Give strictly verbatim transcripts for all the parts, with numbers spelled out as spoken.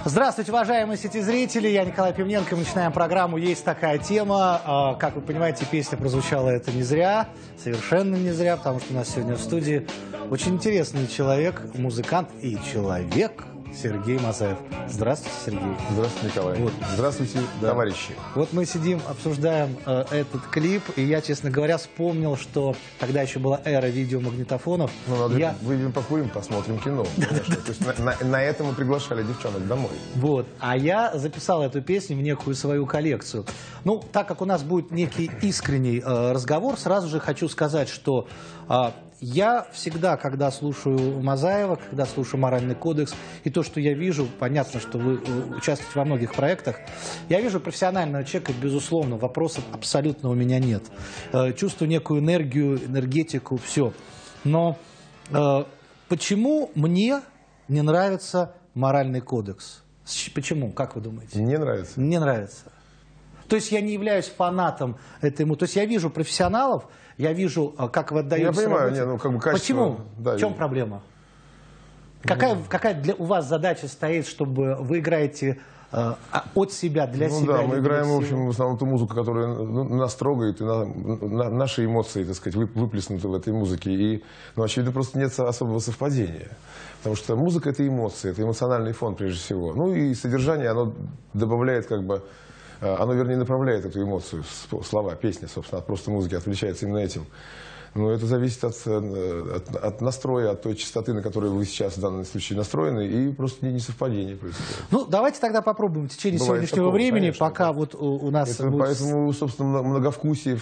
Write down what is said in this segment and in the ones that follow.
Здравствуйте, уважаемые сетизрители, я Николай Пивненко, мы начинаем программу «Есть такая тема». Как вы понимаете, песня прозвучала это не зря, совершенно не зря, потому что у нас сегодня в студии очень интересный человек, музыкант и человек Сергей Мазаев. Здравствуйте, Сергей. Здравствуйте, Николай. Вот. Здравствуйте, да. Товарищи. Вот мы сидим, обсуждаем э, этот клип, и я, честно говоря, вспомнил, что тогда еще была эра видеомагнитофонов. Ну, надо я... выйдем покурим, посмотрим кино. То есть на, на, на это мы приглашали девчонок домой. Вот. А я записал эту песню в некую свою коллекцию. Ну, так как у нас будет некий искренний э, разговор, сразу же хочу сказать, что э, я всегда, когда слушаю Мазаева, когда слушаю «Моральный кодекс», и то, что я вижу, понятно, что вы участвуете во многих проектах, я вижу профессионального человека, безусловно, вопросов абсолютно у меня нет. Чувствую некую энергию, энергетику, все. Но э, почему мне не нравится «Моральный кодекс»? Почему? Как вы думаете? Не нравится? Не нравится. То есть я не являюсь фанатом этому. То есть я вижу профессионалов, я вижу, как вы отдаете. Я понимаю, не, ну, как бы качество... Почему? Да, в чем и... проблема? Какая, ну... какая для, у вас задача стоит, чтобы вы играете э, от себя, для ну, себя? Да, мы играем, в общем, в основном ту музыку, которая ну, нас трогает, и на, на, наши эмоции, так сказать, выплеснуты в этой музыке. И, ну, очевидно, просто нет особого совпадения. Потому что музыка – это эмоции, это эмоциональный фон, прежде всего. Ну и содержание, оно добавляет, как бы, оно, вернее, направляет эту эмоцию, слова, песня, собственно, от просто музыки, отвлечается именно этим. Но это зависит от, от, от настроя, от той частоты, на которой вы сейчас в данном случае настроены, и просто несовпадение происходит. Ну, давайте тогда попробуем в течение Бывает сегодняшнего такого, времени, конечно, пока да. вот у, у нас... Это, будет... Поэтому, собственно, многовкусие,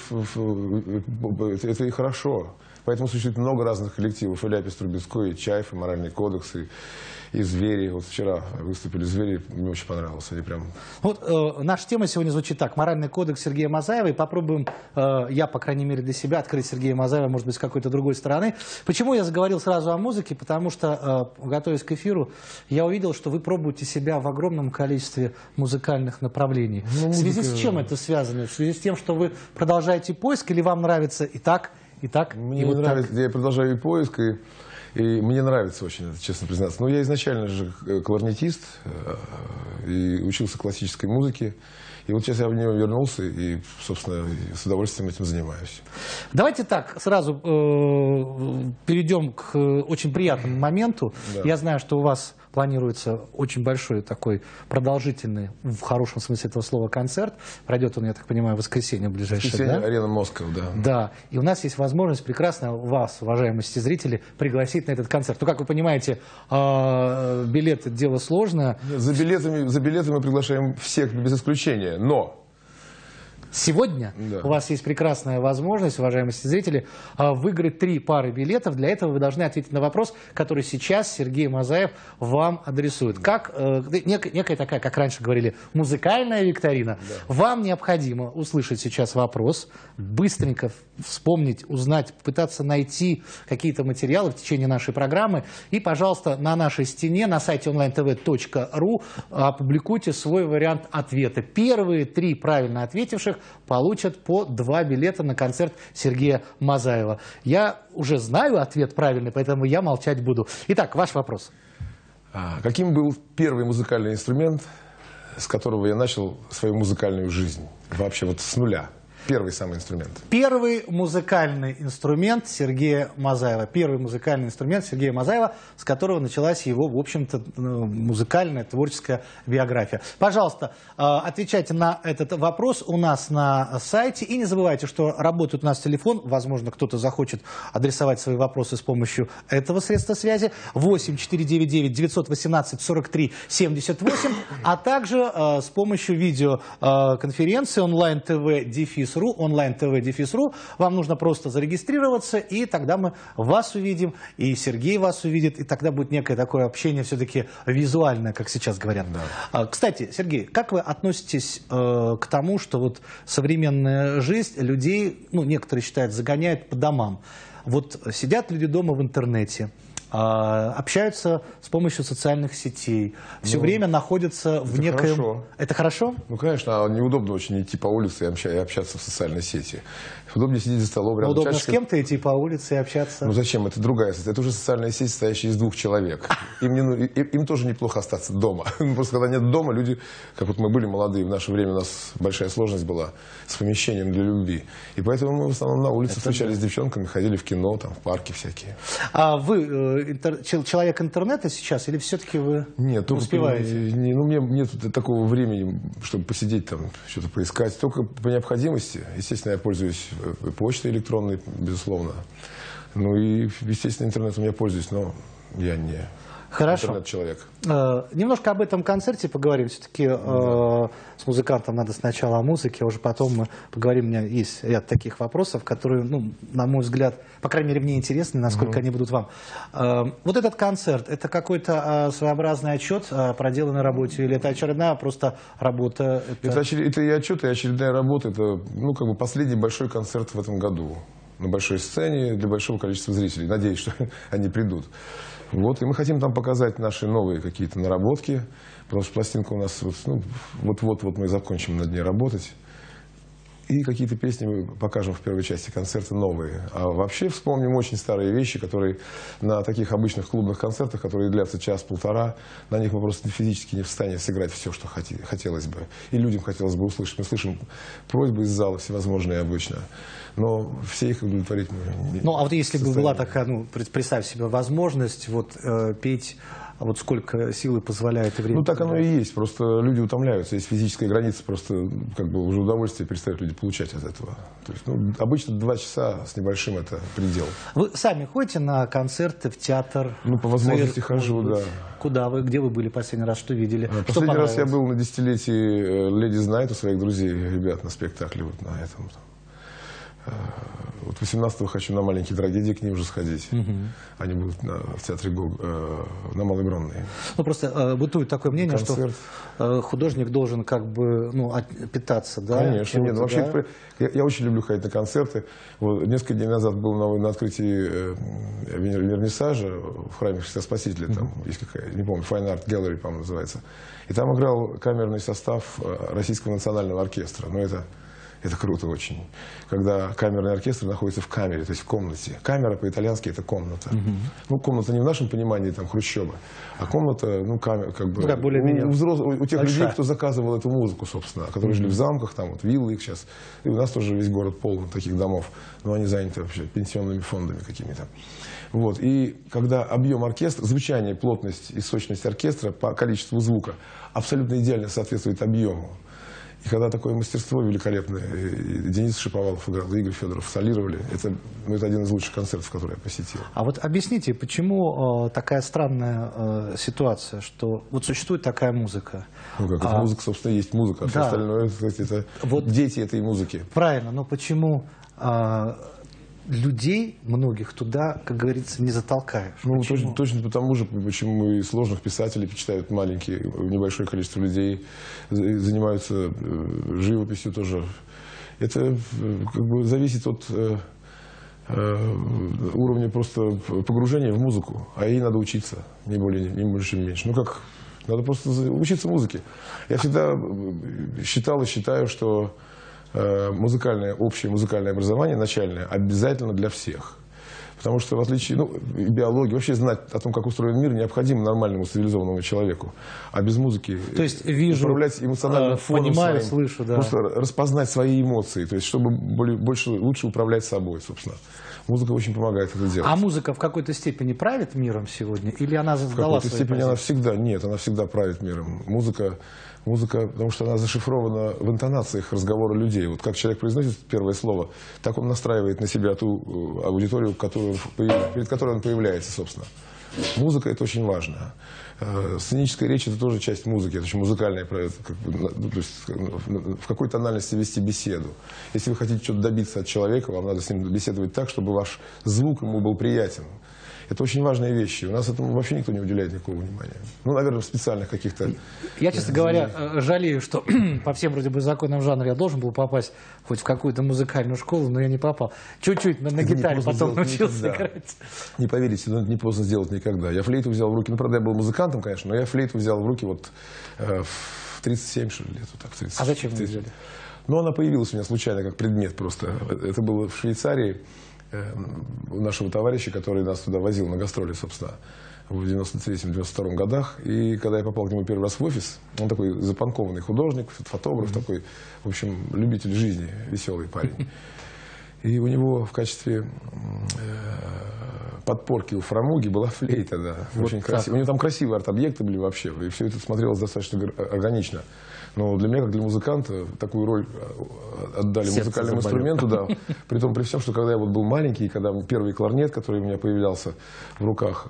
это, это и хорошо. Поэтому существует много разных коллективов. И Ляпис Трубецкой, и Чайф, и «Моральный кодекс», и, и «Звери». Вот вчера выступили «Звери», мне очень понравилось. Они прям... Вот э, наша тема сегодня звучит так. «Моральный кодекс» Сергея Мазаева. И попробуем, э, я, по крайней мере, для себя открыть Сергея Мазаева, может быть, с какой-то другой стороны. Почему я заговорил сразу о музыке? Потому что, э, готовясь к эфиру, я увидел, что вы пробуете себя в огромном количестве музыкальных направлений. Ну, в связи музыка... с чем это связано? В связи с тем, что вы продолжаете поиск, или вам нравится и так, и так, Мне и вот нравится, так? Я продолжаю и поиск, и, и мне нравится очень это, честно признаться. Но я изначально же кларнетист, и учился классической музыке. И вот сейчас я в нее вернулся и, собственно, с удовольствием этим занимаюсь. Давайте так, сразу э, перейдем к очень приятному моменту. Да. Я знаю, что у вас планируется очень большой такой продолжительный, в хорошем смысле этого слова, концерт. Пройдет он, я так понимаю, в воскресенье ближайшее. Воскресенье, да? Арена Москва, да. Да, и у нас есть возможность прекрасно вас, уважаемые зрители, пригласить на этот концерт. Ну, как вы понимаете, э, билеты – дело сложное. За билетами, за билеты мы приглашаем всех без исключения, но... Сегодня да. у вас есть прекрасная возможность, уважаемые зрители, выиграть три пары билетов. Для этого вы должны ответить на вопрос, который сейчас Сергей Мазаев вам адресует. Как, э, некая, некая такая, как раньше говорили, музыкальная викторина. Да. Вам необходимо услышать сейчас вопрос, быстренько вспомнить, узнать, пытаться найти какие-то материалы в течение нашей программы. И, пожалуйста, на нашей стене, на сайте онлайн тэ вэ точка ру опубликуйте свой вариант ответа. Первые три правильно ответивших получат по два билета на концерт Сергея Мазаева. Я уже знаю ответ правильный, поэтому я молчать буду. Итак, ваш вопрос. А каким был первый музыкальный инструмент, с которого я начал свою музыкальную жизнь? Вообще вот с нуля. Первый самый инструмент. Первый музыкальный инструмент Сергея Мазаева. Первый музыкальный инструмент Сергея Мазаева, с которого началась его, в общем-то, музыкальная, творческая биография. Пожалуйста, отвечайте на этот вопрос у нас на сайте. И не забывайте, что работает у нас телефон. Возможно, кто-то захочет адресовать свои вопросы с помощью этого средства связи. восемь четыре девять девять девятьсот восемнадцать сорок три семьдесят восемь. А также с помощью видеоконференции онлайн тэ вэ дефис онлайн тэ вэ дефис ру. Вам нужно просто зарегистрироваться, и тогда мы вас увидим, и Сергей вас увидит, и тогда будет некое такое общение все-таки визуальное, как сейчас говорят. Да. Кстати, Сергей, как вы относитесь э, к тому, что вот современная жизнь людей, ну, некоторые считают, загоняет по домам? Вот сидят люди дома в интернете, общаются с помощью социальных сетей, все ну, время находятся в некоем... Хорошо. Это хорошо? Ну, конечно, неудобно очень идти по улице и общаться в социальной сети. Удобнее сидеть за столом рядом. Удобно чашечка... с кем-то идти по улице и общаться? Ну зачем? Это другая сеть. Это уже социальная сеть, состоящая из двух человек. Им, не, им, им тоже неплохо остаться дома. Просто когда нет дома, люди, как вот мы были молодые, в наше время у нас большая сложность была с помещением для любви. И поэтому мы в основном на улице это встречались да. с девчонками, ходили в кино, там, в парки всякие. А вы э, интер... человек интернета сейчас или все-таки вы нет, не успеваете? Не, ну, мне нет такого времени, чтобы посидеть там, что-то поискать. Только по необходимости. Естественно, я пользуюсь почтой электронной, безусловно. Ну и, естественно, интернетом я пользуюсь, но я не интернет-человек. Э, немножко об этом концерте поговорим. Все-таки э, да. с музыкантом надо сначала о музыке, а уже потом мы поговорим. У меня есть ряд таких вопросов, которые, ну, на мой взгляд, по крайней мере, мне интересны, насколько угу. они будут вам. Э, вот этот концерт, это какой-то э, своеобразный отчет о проделанной работе, или это очередная просто работа? Это, это, очер... это и отчет, и очередная работа. Это, ну, как бы последний большой концерт в этом году. На большой сцене для большого количества зрителей. Надеюсь, что они придут. Вот, и мы хотим там показать наши новые какие-то наработки. Потому что пластинка у нас вот-вот ну, вот мы закончим над ней работать. И какие-то песни мы покажем в первой части концерта новые. А вообще вспомним очень старые вещи, которые на таких обычных клубных концертах, которые длятся час-полтора, на них мы просто физически не в состоянии сыграть все, что хотелось бы. И людям хотелось бы услышать. Мы слышим просьбы из зала всевозможные обычно. Но все их удовлетворить мы не. Ну, а вот если бы была такая, ну, представь себе возможность вот, э, петь, вот сколько силы позволяет и время. Ну, так оно и есть. Просто люди утомляются. Есть физическая граница, просто как бы уже удовольствие перестают люди получать от этого. То есть, ну, обычно два часа с небольшим это предел. Вы сами ходите на концерты, в театр? Ну, по возможности цирк, хожу, да. Куда вы, где вы были последний раз, что видели? А, последний что раз я был на десятилетии Ladies Night у своих друзей, ребят, на спектакле вот на этом. Вот восемнадцатого хочу на маленькие трагедии к ним уже сходить. Угу. Они будут на, в театре Гог, э, на Малой Бронной. Ну, просто э, бытует такое мнение, концерт. Что э, художник должен как бы ну, от, питаться, да? Конечно, нет. Вообще, да? это, я, я очень люблю ходить на концерты. Вот, несколько дней назад был на, на открытии э, вернисажа в храме Христа Спасителя. Там угу. есть какая, не помню, Fine Art Gallery, по-моему, называется. И там играл камерный состав Российского национального оркестра. Но это... Это круто очень. Когда камерный оркестр находится в камере, то есть в комнате. Камера по-итальянски это комната. Угу. Ну, комната не в нашем понимании там хрущеба, а комната, ну, камера, как бы. Да, более-менее. У, взрослых, у тех большая. людей, кто заказывал эту музыку, собственно, которые угу. жили в замках, там вот виллы их сейчас. И у нас тоже весь город полон таких домов. Но они заняты вообще пенсионными фондами какими-то. Вот. И когда объем оркестра, звучание, плотность и сочность оркестра по количеству звука абсолютно идеально соответствует объему. И когда такое мастерство великолепное, и Денис Шиповалов играл, и Игорь Федоров солировали, это, ну, это один из лучших концертов, который я посетил. А вот объясните, почему э, такая странная э, ситуация, что вот существует такая музыка? Ну как, а, эта музыка, собственно, есть музыка, а да. все остальное, это, это вот, дети этой музыки. Правильно, но почему... Э, людей, многих, туда, как говорится, не затолкаешь. Ну, точно, точно потому же, почему и сложных писателей читают маленькие, небольшое количество людей, занимаются живописью тоже. Это как бы зависит от э, э, уровня просто погружения в музыку, а ей надо учиться, не более, не больше, не меньше. Ну как, надо просто учиться музыке. Я всегда считал и считаю, что музыкальное, общее музыкальное образование, начальное, обязательно для всех. Потому что в отличие, ну, биологии, вообще знать о том, как устроен мир, необходимо нормальному цивилизованному человеку. А без музыки то есть, вижу, управлять эмоциональным фоном понимаю, своим, слышу, да. просто распознать свои эмоции, то есть чтобы более, больше, лучше управлять собой, собственно. Музыка очень помогает это делать. А музыка в какой-то степени правит миром сегодня? Или она задала В какой-то степени позиции? она всегда, нет, она всегда правит миром. Музыка... Музыка, потому что она зашифрована в интонациях разговора людей. Вот как человек произносит первое слово, так он настраивает на себя ту аудиторию, которую, перед которой он появляется, собственно. Музыка – это очень важно. Сценическая речь – это тоже часть музыки, это очень музыкальная, как бы, то есть в какой тональности вести беседу. Если вы хотите что-то добиться от человека, вам надо с ним беседовать так, чтобы ваш звук ему был приятен. Это очень важные вещи. У нас этому вообще никто не уделяет никакого внимания. Ну, наверное, в специальных каких-то... Я, честно говоря, жалею, что по всем вроде бы законам жанра я должен был попасть хоть в какую-то музыкальную школу, но я не попал. Чуть-чуть на, на гитаре потом научился играть. Не поверите, но это не поздно сделать никогда. Я флейту взял в руки, ну, правда, я был музыкантом, конечно, но я флейту взял в руки вот э, в тридцать семь, что ли, лет. Вот так, тридцать, а зачем вы взяли? Ну, она появилась у меня случайно, как предмет просто. Это было в Швейцарии э, у нашего товарища, который нас туда возил на гастроли, собственно, в девяносто третьем — девяносто втором годах. И когда я попал к нему первый раз в офис, он такой запанкованный художник, фотограф, mm-hmm. такой, в общем, любитель жизни, веселый парень. И у него в качестве э, подпорки у фрамуги была флейта, да, вот очень красиво. У него там красивые арт-объекты были вообще, и все это смотрелось достаточно органично. Но для меня, как для музыканта, такую роль отдали Сердце музыкальному заболело. инструменту, да. При том, при всем, что когда я вот был маленький, когда первый кларнет, который у меня появлялся в руках,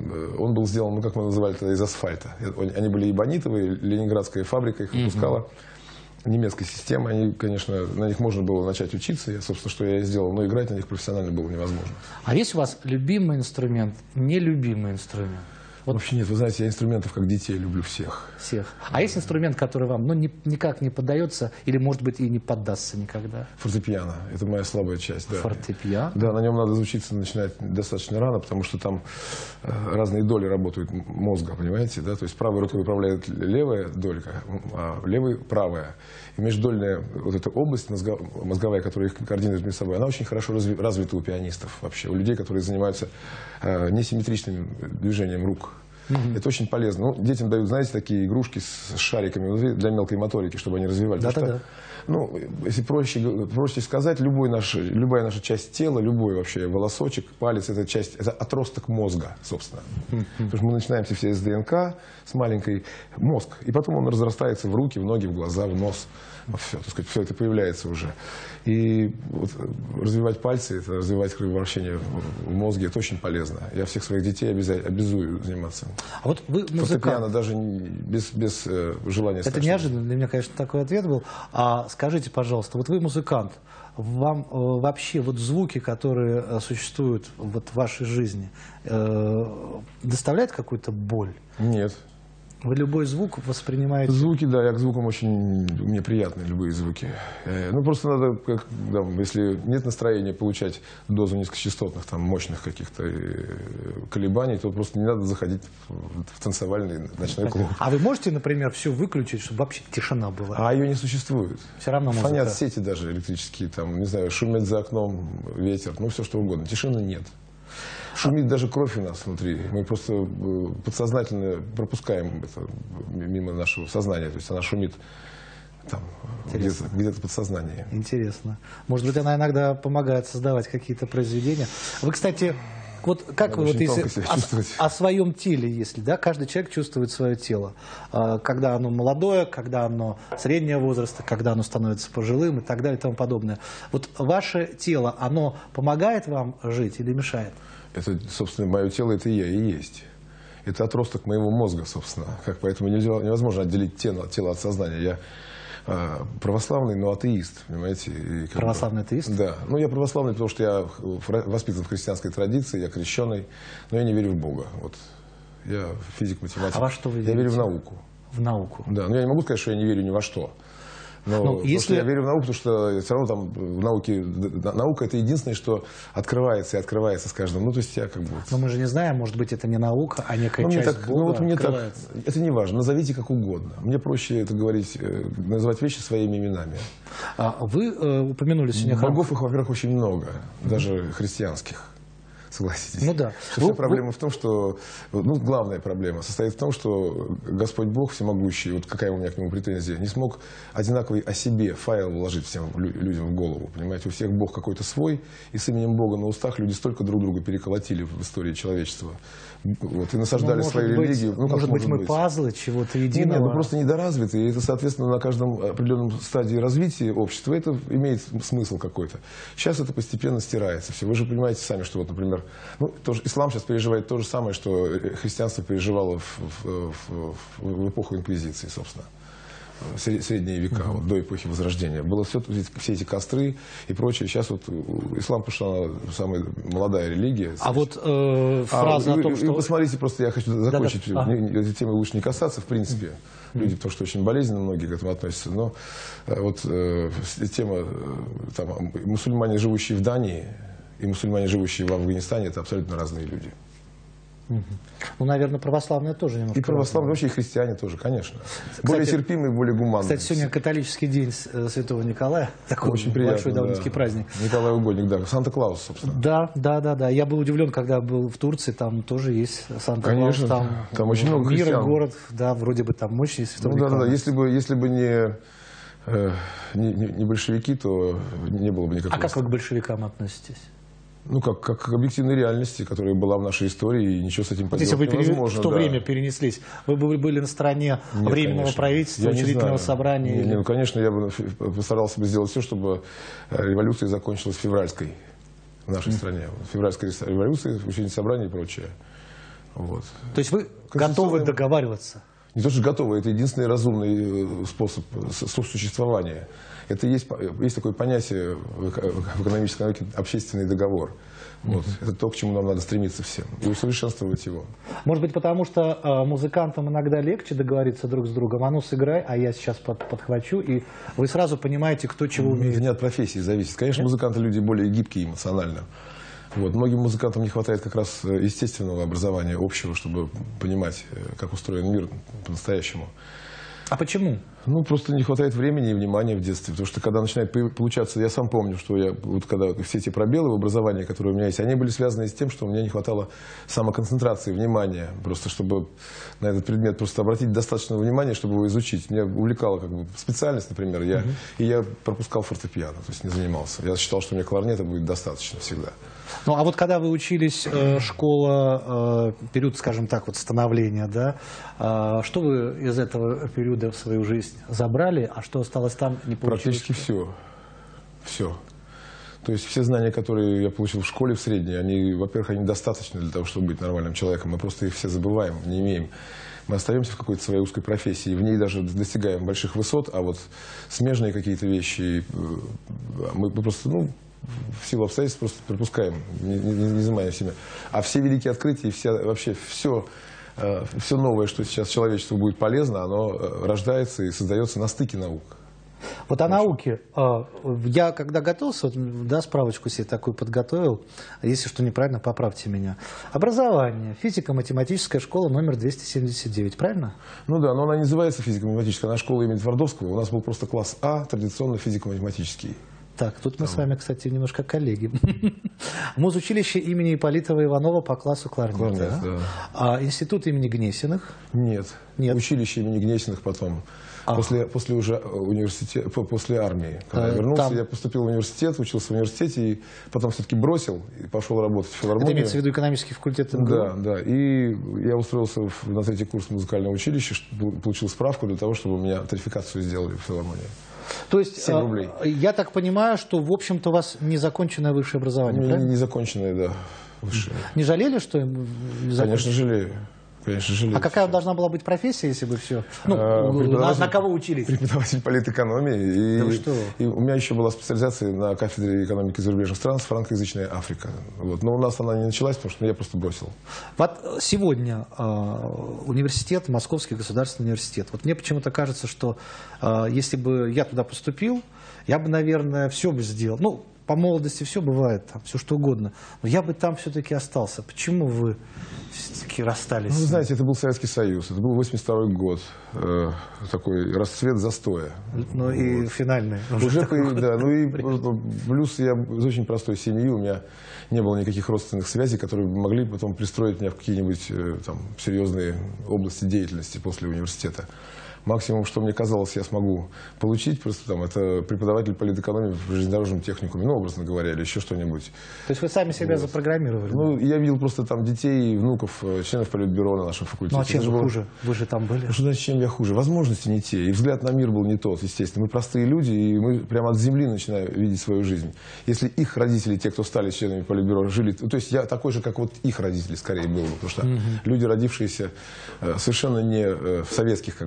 он был сделан, ну, как мы называли это, из асфальта. Они были эбонитовые, ленинградская фабрика их выпускала. Mm-hmm. Немецкой системы, они, конечно, на них можно было начать учиться, я, собственно, что я и сделал, но играть на них профессионально было невозможно. А есть у вас любимый инструмент, нелюбимый инструмент? Вот. Вообще нет, вы знаете, я инструментов как детей люблю всех. Всех. А есть инструмент, который вам ну, ни, никак не поддается или, может быть, и не поддастся никогда? Фортепиано. Это моя слабая часть. Да. Фортепиано? Да, на нем надо учиться начинать достаточно рано, потому что там э, разные доли работают мозга, понимаете? Да? То есть правой рукой управляет левая долька, а левой правая. И междольная вот эта область мозго, мозговая, которая их координирует между собой, она очень хорошо разви, развита у пианистов вообще, у людей, которые занимаются э, несимметричным движением рук. Mm-hmm. Это очень полезно. Ну, детям дают, знаете, такие игрушки с шариками внутри для мелкой моторики, чтобы они развивали. Да-да-да. Ну, если проще, проще сказать, любой наш, любая наша часть тела, любой вообще волосочек, палец, это часть, это отросток мозга, собственно. Mm-hmm. Потому что мы начинаемся все с ДНК, с маленькой мозг, и потом он разрастается в руки, в ноги, в глаза, в нос. Все, так сказать, все это появляется уже. И вот развивать пальцы, это развивать кровообращение в мозге, это очень полезно. Я всех своих детей обязаю, обязую заниматься. А вот вы музыкант. Фортепиано даже без, без э, желания. Это стать. Неожиданно для меня, конечно, такой ответ был. А скажите, пожалуйста, вот вы музыкант, вам э, вообще вот звуки, которые э, существуют вот в вашей жизни, э, доставляют какую-то боль? Нет. Вы любой звук воспринимаете? Звуки, да, я к звукам очень... Мне приятны любые звуки. Ну, просто надо, как, да, если нет настроения получать дозу низкочастотных, там, мощных каких-то колебаний, то просто не надо заходить в танцевальный ночной клуб. А вы можете, например, все выключить, чтобы вообще тишина была? А ее не существует. Все равно музыка. Фонят сети даже электрические, там, не знаю, шумит за окном ветер, ну, все что угодно. Тишины нет. Шумит даже кровь у нас внутри. Мы просто подсознательно пропускаем это мимо нашего сознания. То есть она шумит там, где-то, где-то в подсознании. Интересно. Может быть, она иногда помогает создавать какие-то произведения. Вы, кстати, вот как вы вот если о, о своем теле, если, да, каждый человек чувствует свое тело. Когда оно молодое, когда оно среднего возраста, когда оно становится пожилым и так далее и тому подобное. Вот ваше тело, оно помогает вам жить или мешает? Это, собственно, мое тело, это я и есть. Это отросток моего мозга, собственно. Как, поэтому нельзя, невозможно отделить тело, тело от сознания. Я а, православный, но атеист, понимаете. И, православный бы, атеист? Да. Ну, я православный, потому что я воспитан в христианской традиции, я крещеный, но я не верю в Бога. Вот. Я физик-математик. А во что вы верите? Я верю в науку. В науку? Да, но я не могу сказать, что я не верю ни во что. Но ну, если... я верю в науку, потому что все равно там в науке, наука это единственное, что открывается и открывается с каждым. Ну, то есть я как бы... Но мы же не знаем, может быть, это не наука, а некая ну, часть так, Бога ну, вот мне так, это не важно, назовите как угодно. Мне проще это говорить, называть вещи своими именами. А вы э, упомянули сегодня... Богов их, во-первых, очень много, даже mm-hmm. христианских. Согласитесь. Ну да. Что вся проблема в том, что, ну, главная проблема состоит в том, что Господь Бог всемогущий, вот какая у меня к нему претензия, не смог одинаковый о себе файл вложить всем людям в голову. Понимаете, у всех Бог какой-то свой, и с именем Бога на устах люди столько друг друга переколотили в истории человечества. Вот, и насаждали ну, свою быть, религию. Ну, может, быть, мы быть? пазлы чего-то единого. Нет, мы просто недоразвиты, и это, соответственно, на каждом определенном стадии развития общества это имеет смысл какой-то. Сейчас это постепенно стирается все. Вы же понимаете сами, что вот, например, ну, тоже, ислам сейчас переживает то же самое, что христианство переживало в, в, в, в эпоху инквизиции, собственно. средние века, uh-huh. вот, до эпохи Возрождения. Было все, все эти костры и прочее. Сейчас вот ислам пошла самая молодая религия. А вот э, фраза а, о том, и, что... И посмотрите, просто я хочу закончить. Да, да. Не, этой темы лучше не касаться, в принципе. Mm-hmm. Люди, потому что очень болезненно многие к этому относятся. Но вот э, тема, там, мусульмане, живущие в Дании, и мусульмане, живущие в Афганистане, это абсолютно разные люди. Ну, наверное, православные тоже немножко. И православные, вообще и христиане тоже, конечно. Кстати, более терпимые, более гуманные. Кстати, сегодня католический день Святого Николая. Такой очень приятно, большой довольно-таки да. праздник. Николай Угодник, да. Санта-Клаус, собственно. Да, да, да, да. Я был удивлен, когда был в Турции, там тоже есть Санта-Клаус. Конечно, там, там очень много мир, христиан. город, да, вроде бы там мощный Святой ну, Николай. Да, да, да. Если бы, если бы не, э, не, не большевики, то не было бы никакого. А как вы к большевикам относитесь? Ну, как, как к объективной реальности, которая была в нашей истории, и ничего с этим поделать вот если вы невозможно. в то да. время перенеслись, вы бы были на стороне Нет, Временного конечно. правительства, я учредительного собрания? Не, или... не, ну, конечно, я бы постарался бы сделать все, чтобы революция закончилась февральской в нашей mm. стране. Февральская революция, учредительное собрание и прочее. Вот. То есть вы готовы договариваться? Не то, что готовы, это единственный разумный способ сосуществования. Это есть, есть такое понятие в экономической науке общественный договор. Вот. Mm-hmm. Это то, к чему нам надо стремиться всем. И усовершенствовать его. Может быть, потому что э, музыкантам иногда легче договориться друг с другом. А ну сыграй, а я сейчас под, подхвачу. И вы сразу понимаете, кто чего умеет. Это не от профессии зависит. Конечно, музыканты люди более гибкие эмоционально. Вот. Многим музыкантам не хватает как раз естественного образования общего, чтобы понимать, как устроен мир по-настоящему. А почему? Ну, просто не хватает времени и внимания в детстве. Потому что когда начинает получаться, я сам помню, что я, вот когда все эти пробелы в образовании, которые у меня есть, они были связаны с тем, что у меня не хватало самоконцентрации, внимания. Просто чтобы на этот предмет просто обратить достаточно внимания, чтобы его изучить. Меня увлекала как бы специальность, например, я, uh-huh. и я пропускал фортепиано, то есть не занимался. Я считал, что мне кларнета будет достаточно всегда. Ну, а вот когда вы учились, э, школа, э, период, скажем так, вот становления, да, э, что вы из этого периода в свою жизнь забрали, а что осталось там, не получилось? Практически все. Все. То есть все знания, которые я получил в школе в средней, они, во-первых, они достаточны для того, чтобы быть нормальным человеком. Мы просто их все забываем, не имеем. Мы остаемся в какой-то своей узкой профессии, в ней даже достигаем больших высот, а вот смежные какие-то вещи мы просто, ну, в силу обстоятельств просто пропускаем, не, не, не занимаем себя. А все великие открытия, все, вообще все, э, все новое, что сейчас человечеству будет полезно, оно э, рождается и создается на стыке наук. Вот о науке. Я когда готовился, да, справочку себе такую подготовил, если что неправильно, поправьте меня. Образование. Физико-математическая школа номер двести семьдесят девять, правильно? Ну да, но она не называется физико-математическая, она школа имени Твардовского. У нас был просто класс А, традиционно физико-математический. Так, тут мы Там. с вами, кстати, немножко коллеги. Музучилище имени Ипполитова Иванова по классу кларнета. Кларнет, да. А институт имени Гнесиных? Нет. Нет. Училище имени Гнесиных потом. А. После, после уже университета, после армии. Когда а, я вернулся, там... я поступил в университет, учился в университете, и потом все-таки бросил и пошел работать в филармонию. Это имеется в виду экономический факультет МГУ? Да, да. И я устроился в, на третий курс музыкального училища, получил справку для того, чтобы у меня тарификацию сделали в филармонии. То есть, семь рублей. Я так понимаю, что, в общем-то, у вас незаконченное высшее образование, не, правильно? Незаконченное, да. Высшее. Не жалели, что... Конечно, жалею. Конечно, жалею. А какая должна была быть профессия, если бы все... Ну, а, на, на кого учились? Преподаватель политэкономии. И, да вы что? И у меня еще была специализация на кафедре экономики зарубежных стран, франкоязычная Африка. Вот. Но у нас она не началась, потому что я просто бросил. Вот сегодня э, университет, Московский государственный университет. Вот мне почему-то кажется, что э, если бы я туда поступил, я бы, наверное, все бы сделал. Ну, по молодости все бывает, там, все что угодно. Но я бы там все-таки остался. Почему вы все-таки расстались? Ну, вы знаете, это был Советский Союз. Это был восемьдесят второй год. Э, такой расцвет застоя. Ну и вот. Финальный. Уже, да, ну и плюс я из очень простой семьи. У меня не было никаких родственных связей, которые могли потом пристроить меня в какие-нибудь там серьезные области деятельности после университета. Максимум, что мне казалось, я смогу получить, просто там, это преподаватель политэкономии в железнодорожном техникуме, ну, образно говоря, или еще что-нибудь. То есть вы сами себя вот. запрограммировали? Ну, я видел просто там детей, внуков, членов политбюро на нашем факультете. Ну, а чем вы было... хуже? Вы же там были. Ну, что значит, чем я хуже? Возможности не те, и взгляд на мир был не тот, естественно. Мы простые люди, и мы прямо от земли начинаем видеть свою жизнь. Если их родители, те, кто стали членами политбюро, жили... То есть я такой же, как вот их родители, скорее был бы, потому что угу. люди, родившиеся совершенно не в советских как бы условиях,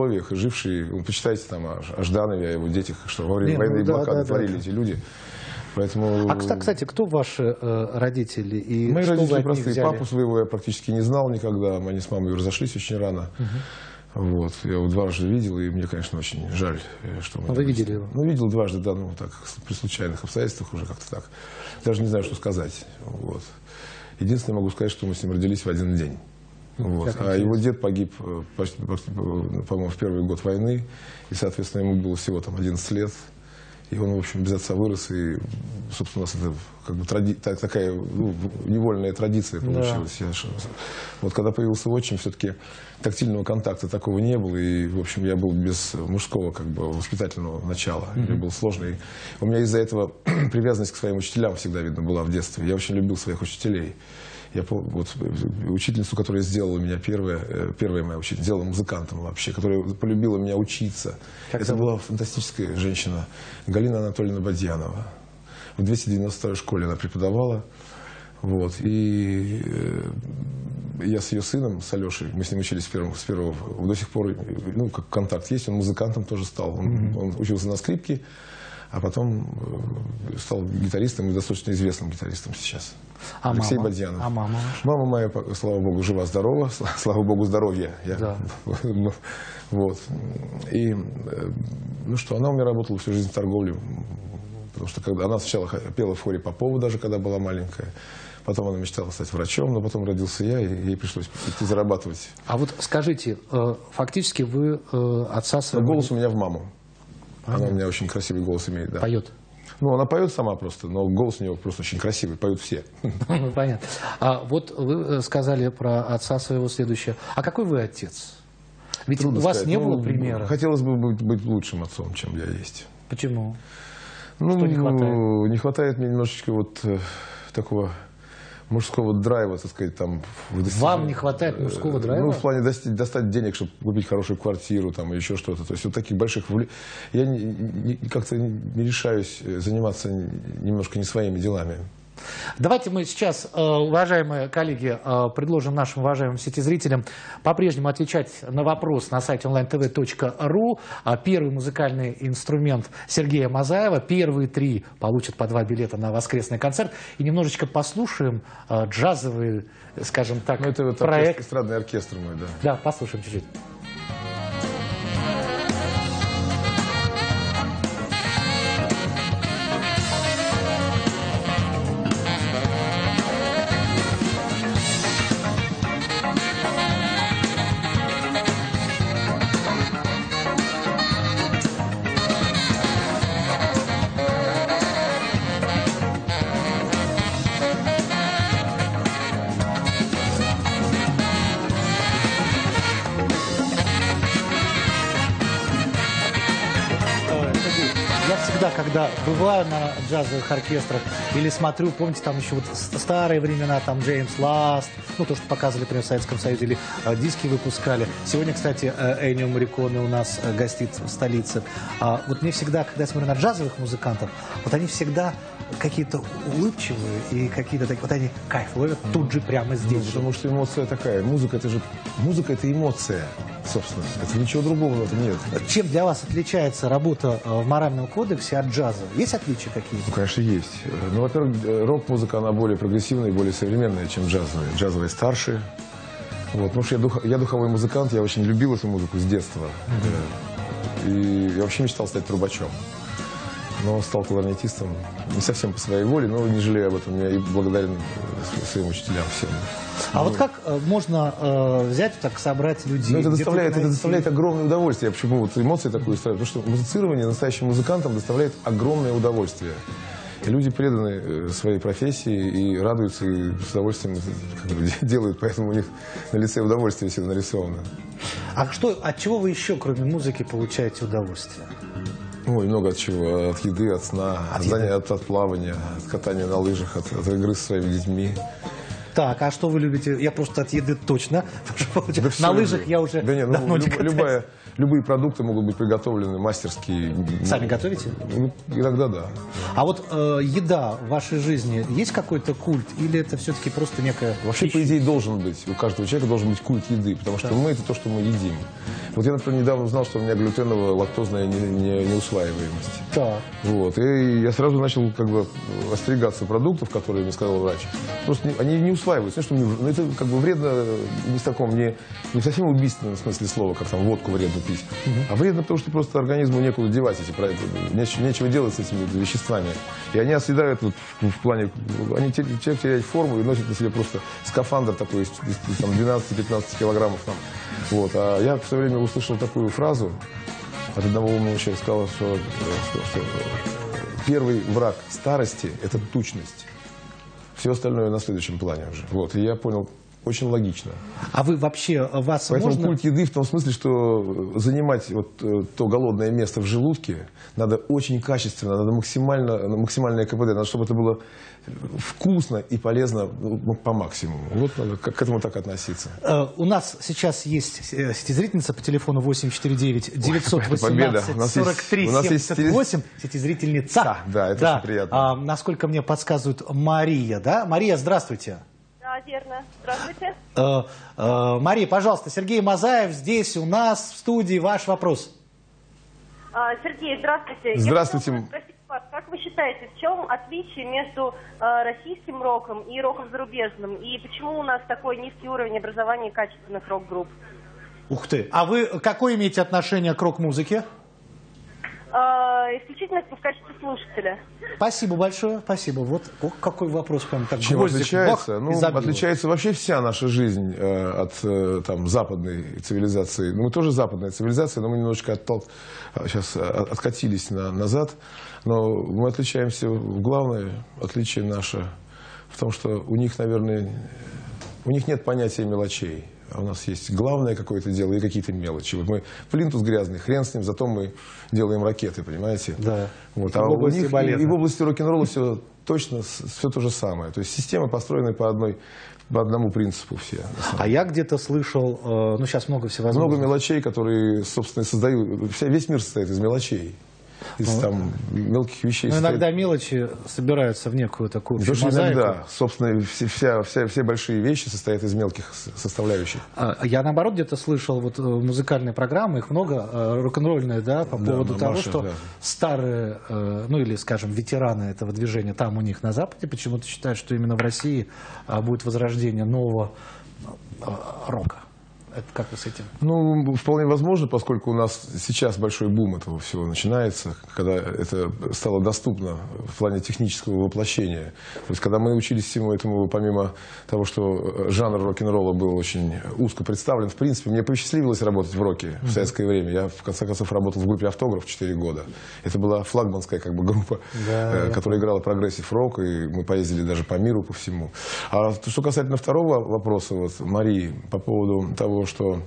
условиях, и живший, ну, почитайте там о, о Жданове, о его детях, что во время Не, войны ну, и да, блокады да, творили да. эти люди. Поэтому... А, кстати, кто ваши э, родители? И Мои что родители вы от них простые. взяли? Папу своего я практически не знал никогда. Они с мамой разошлись очень рано. Угу. Вот. Я его дважды видел, и мне, конечно, очень жаль, что мы... Вы видели его? Ну, видел дважды, да, ну, так, при случайных обстоятельствах уже как-то так. Даже не знаю, что сказать. Вот. Единственное, могу сказать, что мы с ним родились в один день. Вот. А его дед погиб, почти, по-моему, в первый год войны, и, соответственно, ему было всего там одиннадцать лет. И он, в общем, без отца вырос, и, собственно, у нас это как бы тради... такая ну, невольная традиция получилась. Да. Я... Вот когда появился отчим, все-таки тактильного контакта такого не было, и, в общем, я был без мужского как бы воспитательного начала. Mm-hmm. Мне было сложно. И у меня из-за этого привязанность к своим учителям всегда видно была в детстве. Я очень любил своих учителей. Я вот, учительницу, которая сделала меня первая, первая моя учительница, сделала музыкантом вообще, которая полюбила меня учиться. Как это была фантастическая женщина, Галина Анатольевна Бадьянова. В двести девяносто второй школе она преподавала. Вот, и я с ее сыном, с Алешей, мы с ним учились с первого, с первого до сих пор, ну, как контакт есть, он музыкантом тоже стал. Он, mm-hmm. он учился на скрипке, а потом стал гитаристом и достаточно известным гитаристом сейчас. А Алексей мама? Бадьянов. А мама? Мама моя, слава богу, жива-здорова, слава богу, здоровья. Я, да. Вот. И, ну что, она у меня работала всю жизнь в торговле, потому что когда, она сначала пела в хоре Попова, даже когда была маленькая. Потом она мечтала стать врачом, но потом родился я, и ей пришлось идти зарабатывать. А вот скажите, фактически вы отца своего... Но голос у меня в маму. Понятно. Она у меня очень красивый голос имеет. Да. Поет? Ну, она поет сама просто, но голос у нее просто очень красивый, поют все. Понятно. А вот вы сказали про отца своего следующее. А какой вы отец? Ведь Трудно у вас сказать. не ну, было примера. Хотелось бы быть, быть лучшим отцом, чем я есть. Почему? Ну, что не хватает? Не хватает мне немножечко вот э, такого мужского драйва, так сказать, там. Вам не хватает мужского драйва? Ну, в плане достать, достать денег, чтобы купить хорошую квартиру, там, еще что-то. То есть вот таких больших... Я не, не, как-то не решаюсь заниматься немножко не своими делами. Давайте мы сейчас, уважаемые коллеги, предложим нашим уважаемым сетезрителям по-прежнему отвечать на вопрос на сайте онлайн тэ вэ точка ру. Первый музыкальный инструмент Сергея Мазаева. Первые три получат по два билета на воскресный концерт. И немножечко послушаем джазовый, скажем так, ну, это вот проект. Оркестр, эстрадный оркестр мой, да. Да, послушаем чуть-чуть. Всегда, когда бываю на джазовых оркестрах или смотрю, помните, там еще вот старые времена, там Джеймс Ласт, ну, то, что показывали, например, в Советском Союзе, или э, диски выпускали. Сегодня, кстати, э, Эннио Морриконе у нас э, гостит в столице. А, вот мне всегда, когда я смотрю на джазовых музыкантов, вот они всегда какие-то улыбчивые и какие-то такие, вот они кайф ловят тут же, прямо здесь. Ну, потому что эмоция такая. Музыка, это же, музыка это эмоция, собственно. Это ничего другого в этом нет. Чем для вас отличается работа в моральном кодексе от джаза? Есть отличия какие-то? Ну, конечно, есть. Ну, во-первых, рок-музыка, она более прогрессивная и более современная, чем джазовая. Джазовая старше. Вот. Потому что я, дух, я духовой музыкант, я очень любил эту музыку с детства. Mm-hmm. И я вообще мечтал стать трубачом. Но стал кларнетистом не совсем по своей воле, но не жалею об этом. Я и благодарен своим учителям всем. А ну, вот как э, можно э, взять, так собрать людей? Ну, это, доставляет, это доставляет огромное удовольствие. Почему вот эмоции такую ставят? Потому что музицирование настоящим музыкантам доставляет огромное удовольствие. И люди преданы своей профессии и радуются, и с удовольствием как бы, делают, поэтому у них на лице удовольствие всегда нарисовано. А что, от чего вы еще, кроме музыки, получаете удовольствие? Ой, много от чего. От еды, от сна, от, от, заня... от, от плавания, от катания на лыжах, от, от игры со своими детьми. Так, а что вы любите? Я просто от еды точно. Да на лыжах я уже да нет, давно ну, не люб, любая, Любые продукты могут быть приготовлены мастерски. Сами готовите? Ну, иногда да. А вот э, еда в вашей жизни, есть какой-то культ? Или это все-таки просто некая... Вообще, пища? по идее, должен быть. У каждого человека должен быть культ еды, потому что Да. мы – это то, что мы едим. Вот я, например, недавно узнал, что у меня глютеновая лактозная не, не, неусваиваемость. Да. Вот. И я сразу начал как бы остерегаться продуктов, которые мне сказал врач. Просто не, они не усваиваются. Что, ну, это как бы вредно не в таком, не, не в совсем убийственном смысле слова, как там водку вредно пить. Угу. А вредно, потому что просто организму некуда девать эти проекты. Нечего, нечего делать с этими веществами. И они оседают вот, в, в плане, они человек теряет форму и носит на себе просто скафандр такой из, из, из двенадцати-пятнадцати килограммов. Там. Вот. А я в свое время услышал такую фразу от одного умного человека, сказал, что, что, что первый враг старости – это тучность. Все остальное на следующем плане уже. Вот. И я понял, очень логично. А вы вообще, вас Поэтому можно... культ еды в том смысле, что занимать вот то голодное место в желудке надо очень качественно, надо максимально, максимальное КПД, надо, чтобы это было вкусно и полезно ну, по максимуму. Вот надо к, к этому так относиться. Uh, у нас сейчас есть сетизрительница по телефону восемь четыре девять девятьсот восемнадцать сорок три семьдесят восемь. Сетизрительница. Да, да, это да. очень приятно. Uh, насколько мне подсказывают, Мария, да? Мария, здравствуйте. Да, верно. Здравствуйте. Uh, uh, Мария, пожалуйста, Сергей Мазаев здесь у нас в студии. Ваш вопрос. А, Сергей, здравствуйте. Здравствуйте. Я хотела спросить вас, как вы считаете, в чем отличие между э, российским роком и роком зарубежным? И почему у нас такой низкий уровень образования качественных рок-групп? Ух ты. А вы какое имеете отношение к рок-музыке? Э, исключительно в качестве слушателя. Спасибо большое, спасибо. Вот о, какой вопрос прям так. Чем гвоздик, отличается? бах, Ну, отличается вообще вся наша жизнь э, от э, там, западной цивилизации. Ну, мы тоже западная цивилизация, но мы немножечко оттол... сейчас откатились на, назад. Но мы отличаемся, главное отличие наше в том, что у них, наверное, у них нет понятия мелочей. А у нас есть главное какое-то дело и какие-то мелочи. Вот мы плинтус грязный, хрен с ним, зато мы делаем ракеты, понимаете? Да. Вот. И А в области у них балета. и в области рок-н-ролла все точно все то же самое. То есть системы построены по одной, по одному принципу все. А я где-то слышал, э, ну сейчас много всевозможных. Много мелочей, которые, собственно, создают. Вся, весь мир состоит из мелочей. Из Ну, там, мелких вещей. Но состоит... иногда мелочи собираются в некую такую Не то, что мозаику. иногда. Собственно, все, вся, вся, все большие вещи состоят из мелких составляющих. А Я, наоборот, где-то слышал вот, э, музыкальные программы, их много, э, рок-н-ролльные, да, по Да, поводу того, мамаша, что да. старые, э, ну или, скажем, ветераны этого движения там у них на Западе почему-то считают, что именно в России э, будет возрождение нового э, рока. Это как вы с этим? Ну, вполне возможно, поскольку у нас сейчас большой бум этого всего начинается, когда это стало доступно в плане технического воплощения. То есть, когда мы учились всему этому, помимо того, что жанр рок-н-ролла был очень узко представлен, в принципе, мне посчастливилось работать в роке в советское время. Я, в конце концов, работал в группе «Автограф» четыре года. Это была флагманская как бы, группа, Да, э, которая играла прогрессив-рок, и мы поездили даже по миру, по всему. А что касательно второго вопроса, вот, Марии, по поводу того, что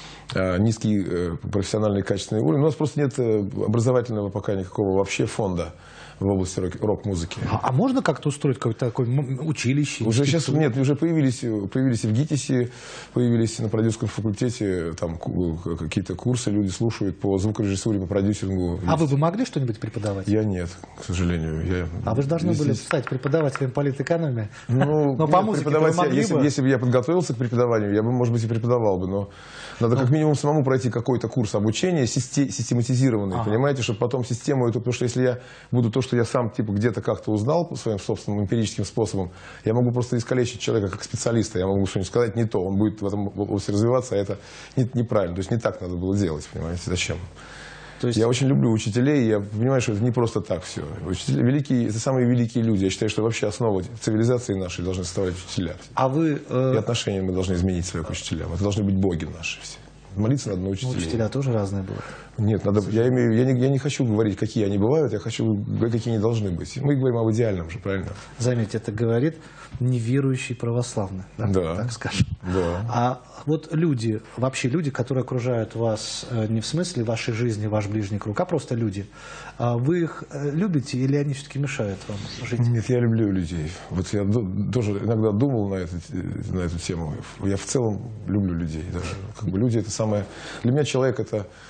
э, низкий э, профессиональный качественный уровень. У нас просто нет э, образовательного пока никакого вообще фонда в области рок- рок-музыки. А, а можно как-то устроить какое-то такое м- училище? Уже сейчас институт? нет, уже появились, появились и в ГИТИСе, появились на продюсерском факультете там ку- какие-то курсы, люди слушают по звукорежиссуре, по продюсингу. А вы бы могли что-нибудь преподавать? Я нет, к сожалению. Я... А вы же должны были Здесь- стать преподавателем политэкономии. Ну, но по нет, музыке преподавать вы я- могли если, бы... если бы я подготовился к преподаванию, я бы, может быть, и преподавал бы, но надо как минимум самому пройти какой-то курс обучения, систе- систематизированный, Ага. понимаете, чтобы потом систему эту, потому что если я буду то, что я сам типа где-то как-то узнал по своим собственным эмпирическим способом, я могу просто искалечить человека как специалиста, я могу что-нибудь сказать не то, он будет в этом области развиваться, а это не- неправильно, то есть не так надо было делать, понимаете, зачем? То есть... Я очень люблю учителей, и я понимаю, что это не просто так все. Учителя великие, это самые великие люди. Я считаю, что вообще основа цивилизации нашей должны составлять учителя. А вы... э, И отношения мы должны изменить свои к учителям. Это должны быть боги наши все. Молиться надо на учителей. Учителя тоже разные бывают. Нет, надо, я, имею, я, не, я не хочу говорить, какие они бывают, я хочу говорить, какие они должны быть. Мы говорим об идеальном же, правильно? Заметьте, это говорит неверующий православный, да, Да. так скажем. Да. А вот люди, вообще люди, которые окружают вас э, не в смысле вашей жизни, ваш ближний круг, а просто люди, а вы их э, любите или они все-таки мешают вам жить? Нет, я люблю людей. Вот я ду- тоже иногда думал на эту, на эту тему. Я в целом люблю людей. Даже. Как бы люди это самое... Для меня человек это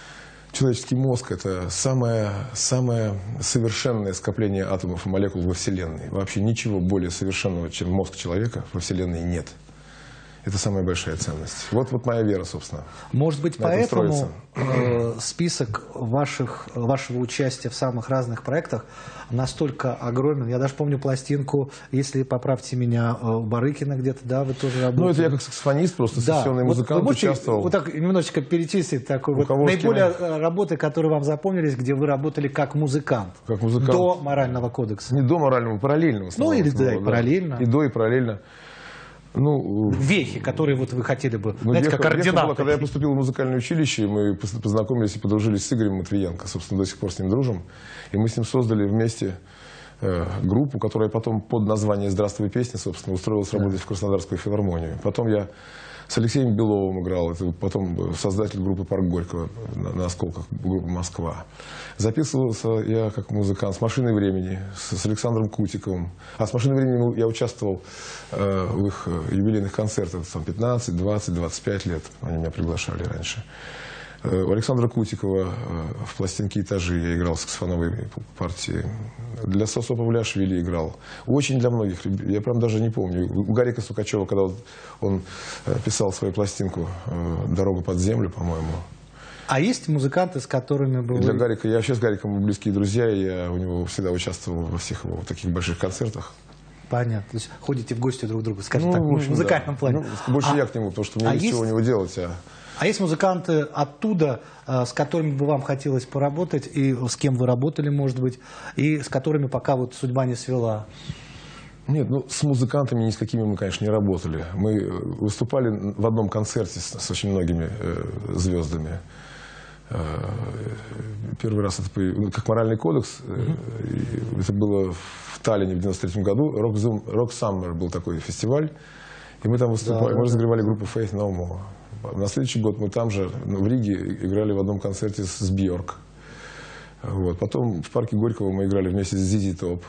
Человеческий мозг – это самое, самое совершенное скопление атомов и молекул во Вселенной. Вообще ничего более совершенного, чем мозг человека, во Вселенной нет. Это самая большая ценность. Вот, вот моя вера, собственно. Может быть, поэтому э, список ваших, вашего участия в самых разных проектах настолько огромен. Я даже помню пластинку, если поправьте меня, у Барыкина где-то, да, вы тоже работали. Ну, это я как саксофонист, просто да. сессионный вот музыкант участвовал. Вот так немножечко перечислить такой вот наиболее работы, которые вам запомнились, где вы работали как музыкант. Как музыкант. До морального кодекса. Не до морального, параллельно. Ну, или да, и да. параллельно. И до, и параллельно. Ну, вехи, которые вот вы хотели бы, ну, знаете, веха, как координаты. Была, когда я поступил в музыкальное училище, мы познакомились и подружились с Игорем Матвиенко, собственно, до сих пор с ним дружим. И мы с ним создали вместе э, группу, которая потом под названием «Здравствуй, песня», собственно, устроилась работать да. в Краснодарскую филармонию. Потом я с Алексеем Беловым играл, это потом создатель группы «Парк Горького» на, на Осколках, группа «Москва». Записывался я как музыкант с «Машиной времени», с, с Александром Кутиковым. А с «Машиной времени» я участвовал э, в их юбилейных концертах, там пятнадцать, двадцать, двадцать пять лет, они меня приглашали раньше. Э, у Александра Кутикова э, в пластинке «Этажи» я играл в саксофоновой партии. Для Сосо Павляшвили играл. Очень для многих, я прям даже не помню. У Гарика Сукачева, когда он писал свою пластинку «Дорога под землю», по-моему. А есть музыканты, с которыми бы... Для Гарика, я вообще с Гариком близкие друзья, и я у него всегда участвовал во всех его таких больших концертах. Понятно. То есть ходите в гости друг к другу, скажем ну, так, в, общем, в музыкальном да. плане. Ну, больше а, я к нему, потому что мне а есть чего у него делать. А... а есть музыканты оттуда, с которыми бы вам хотелось поработать, и с кем вы работали, может быть, и с которыми пока вот судьба не свела? Нет, ну с музыкантами ни с какими мы, конечно, не работали. Мы выступали в одном концерте с, с очень многими э, звездами. Э, первый раз это как «Моральный кодекс». Mm-hmm. Это было в Таллине в девяносто третьем году. Rock, Zoom, Rock Summer был такой фестиваль. И мы там выступали. Да, мы да. разогревали группу Faith No More. На следующий год мы там же, в Риге, играли в одном концерте с Бьорк. Вот. Потом в парке Горького мы играли вместе с Зизи Топ.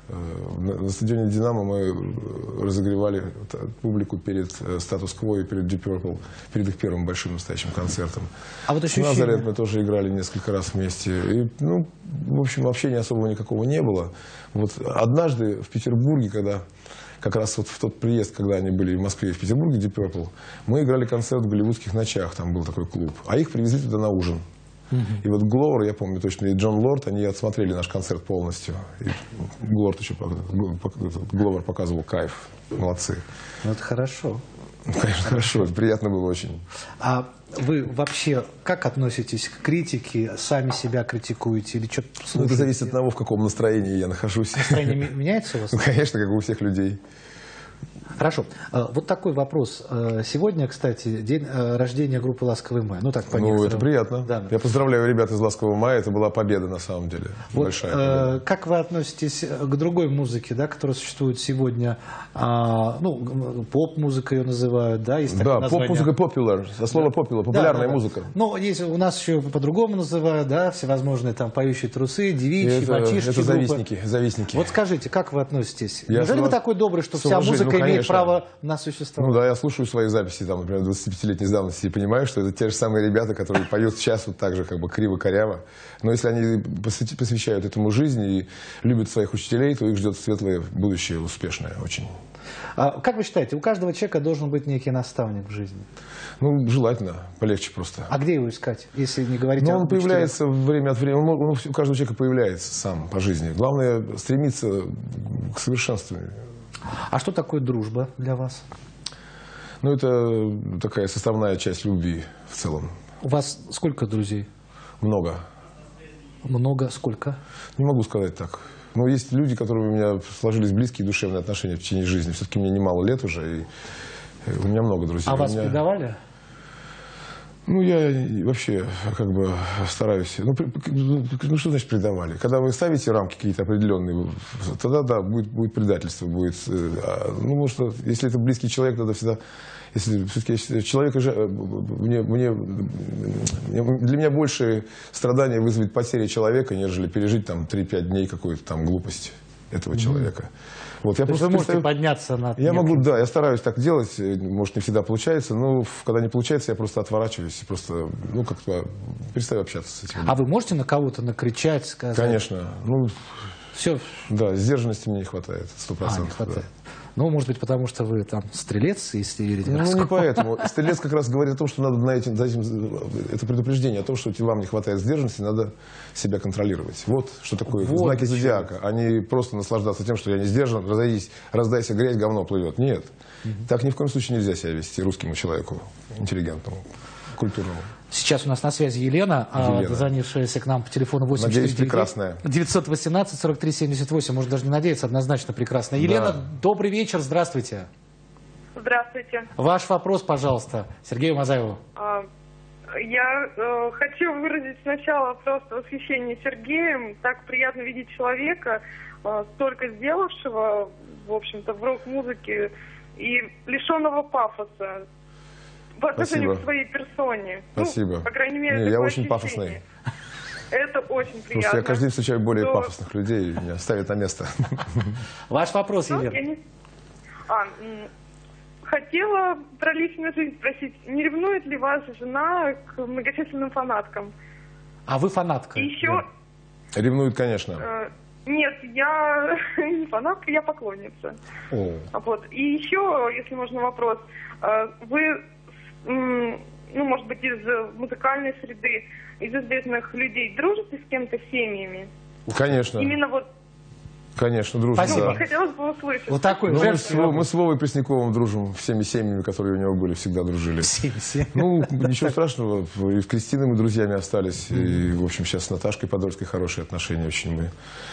На стадионе «Динамо» мы разогревали публику перед «Статус-кво» и перед Deep Purple, перед их первым большим настоящим концертом. А вот ощущение... «Назарет» мы тоже играли несколько раз вместе. И, ну, в общем, общения особого никакого не было. Вот однажды в Петербурге, когда как раз вот в тот приезд, когда они были в Москве и в Петербурге, Deep Purple, мы играли концерт в Голливудских ночах, там был такой клуб, а их привезли туда на ужин. Uh-huh. И вот Гловер, я помню точно, и Джон Лорд, они отсмотрели наш концерт полностью. И Глорд еще, Гловер показывал кайф. Молодцы. Ну, это хорошо. Ну, конечно, хорошо. Это приятно было очень. А вы вообще как относитесь к критике? Сами себя критикуете или что-то слушаете? Ну, это зависит от того, в каком настроении я нахожусь. Настроение меняется у вас? Ну, конечно, как у всех людей. Хорошо. Вот такой вопрос. Сегодня, кстати, день рождения группы «Ласковый май». Ну, так, по Ну, это приятно. Да. Я поздравляю ребят из «Ласкового мая». Это была победа, на самом деле. Вот, большая победа. Как вы относитесь к другой музыке, да, которая существует сегодня? Ну, поп-музыка ее называют, да? Есть да, поп-музыка popular. Со слова да. popular. Популярная да, да, музыка. Да. Ну, есть, у нас еще по-другому называют, да, всевозможные там поющие трусы, девичьи, это, мальчишки. Это завистники, завистники. Вот скажите, как вы относитесь? Я Неужели вы такой добрый, что вся музыка ну, имеет право на существование? Ну да, я слушаю свои записи, там, например, двадцатипятилетней давности и понимаю, что это те же самые ребята, которые поют сейчас вот так же, как бы криво-коряво. Но если они посвящают этому жизни и любят своих учителей, то их ждет светлое будущее, успешное очень. А как вы считаете, у каждого человека должен быть некий наставник в жизни? Ну, желательно, полегче просто. А где его искать, если не говорить Но о он учителях? появляется время от времени, он, он, у каждого человека появляется сам по жизни. Главное стремиться к совершенствованию. А что такое дружба для вас? Ну, это такая составная часть любви в целом. У вас сколько друзей? Много. Много? Сколько? Не могу сказать так. Но есть люди, которые у меня сложились близкие душевные отношения в течение жизни. Все-таки мне немало лет уже, и у меня много друзей. А вас меня... предавали? Ну, я вообще как бы стараюсь... Ну, ну, что значит предавали? Когда вы ставите рамки какие-то определенные, тогда, да, будет, будет предательство. Будет, ну, потому что если это близкий человек, тогда всегда... Если все-таки человек... Мне, мне, для меня больше страдания вызовет потеря человека, нежели пережить там три-пять дней какой-то там глупости. этого mm-hmm. человека. Вот, я То просто вы можете представляю... подняться на... Я могу, да, я стараюсь так делать, может, не всегда получается, но когда не получается, я просто отворачиваюсь и просто, ну, как-то перестаю общаться с этим. А вы можете на кого-то накричать, сказать? Конечно. Ну, все. Да, сдержанности мне не хватает, сто процентов. А, не хватает. Да. Ну, может быть, потому что вы там стрелец, если верите. Ну, не поэтому. Стрелец как раз говорит о том, что надо на этим, на этим, это предупреждение о том, что вам не хватает сдержанности, надо себя контролировать. Вот что такое вот знаки зодиака. А не просто наслаждаться тем, что я не сдержан, разойдись, раздайся грязь, говно плывет. Нет. Угу. Так ни в коем случае нельзя себя вести русскому человеку, интеллигентному, культурному. Сейчас у нас на связи Елена, Елена. дозвонившаяся к нам по телефону восемь Надеюсь, прекрасная. девятьсот восемнадцать сорок три семьдесят восемь. Может, даже не надеяться, однозначно прекрасная. Елена, да. Добрый вечер, здравствуйте. Здравствуйте. Ваш вопрос, пожалуйста, Сергею Мазаеву. А, я э, хочу выразить сначала просто восхищение Сергеем. Так приятно видеть человека, э, столько сделавшего, в общем-то, в рок-музыке и лишенного пафоса. В отношении к своей персоне. Спасибо. Ну, по крайней мере, Не, я очень пафосный. Это очень приятно. Слушай, я каждый день встречаю более то... пафосных людей, меня ставят на место. Ваш вопрос, ну, Елена. Не... А, хотела про личную жизнь спросить. Не ревнует ли ваша жена к многочисленным фанаткам? А вы фанатка? И еще... Да. Ревнует, конечно. Э, нет, я не фанатка, я поклонница. О. Вот. И еще, если можно вопрос. Вы... ну, может быть, из музыкальной среды, из известных людей, дружите с кем-то семьями? Конечно. Именно вот... Конечно, дружим. Спасибо. Да. Ну, хотелось бы услышать. Вот такой ну, женский мы, мы с Вовой Пресняковым дружим, всеми семьями, которые у него были, всегда дружили. Всеми семьями. Ну, ничего страшного. И с Кристиной мы друзьями остались. И, в общем, сейчас с Наташкой Подольской хорошие отношения очень мы.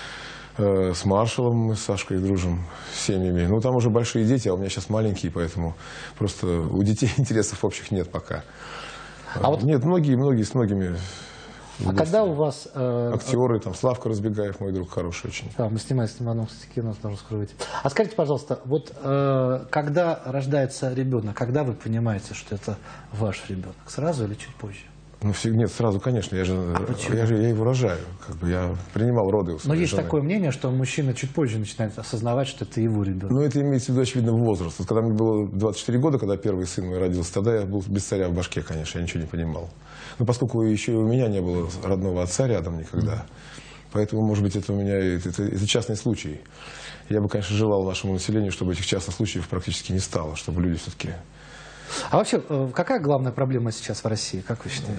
С Маршалом мы с Сашкой дружим, с семьями. Ну, там уже большие дети, а у меня сейчас маленькие, поэтому просто у детей интересов общих нет пока. А вот... Нет, многие-многие с многими. А когда у вас... Э... Актеры, там, Славка Разбегаев, мой друг, хороший очень. Да, мы снимаем с ним одно, кстати, кино, тоже скрываете. А скажите, пожалуйста, вот э, когда рождается ребенок, когда вы понимаете, что это ваш ребенок? Сразу или чуть позже? Ну, нет, сразу, конечно, я же, а я, же я его рожаю, как бы я принимал роды у своей Но есть жены. такое мнение, что мужчина чуть позже начинает осознавать, что это его ребенок. Ну, это имеется в виду, очевидно, возраст. Вот когда мне было двадцать четыре года, когда первый сын мой родился, тогда я был без царя в башке, конечно, я ничего не понимал. Но поскольку еще и у меня не было родного отца рядом никогда, поэтому, может быть, это у меня это, это, это частный случай. Я бы, конечно, желал нашему населению, чтобы этих частных случаев практически не стало, чтобы люди все-таки... А вообще, какая главная проблема сейчас в России, как вы считаете?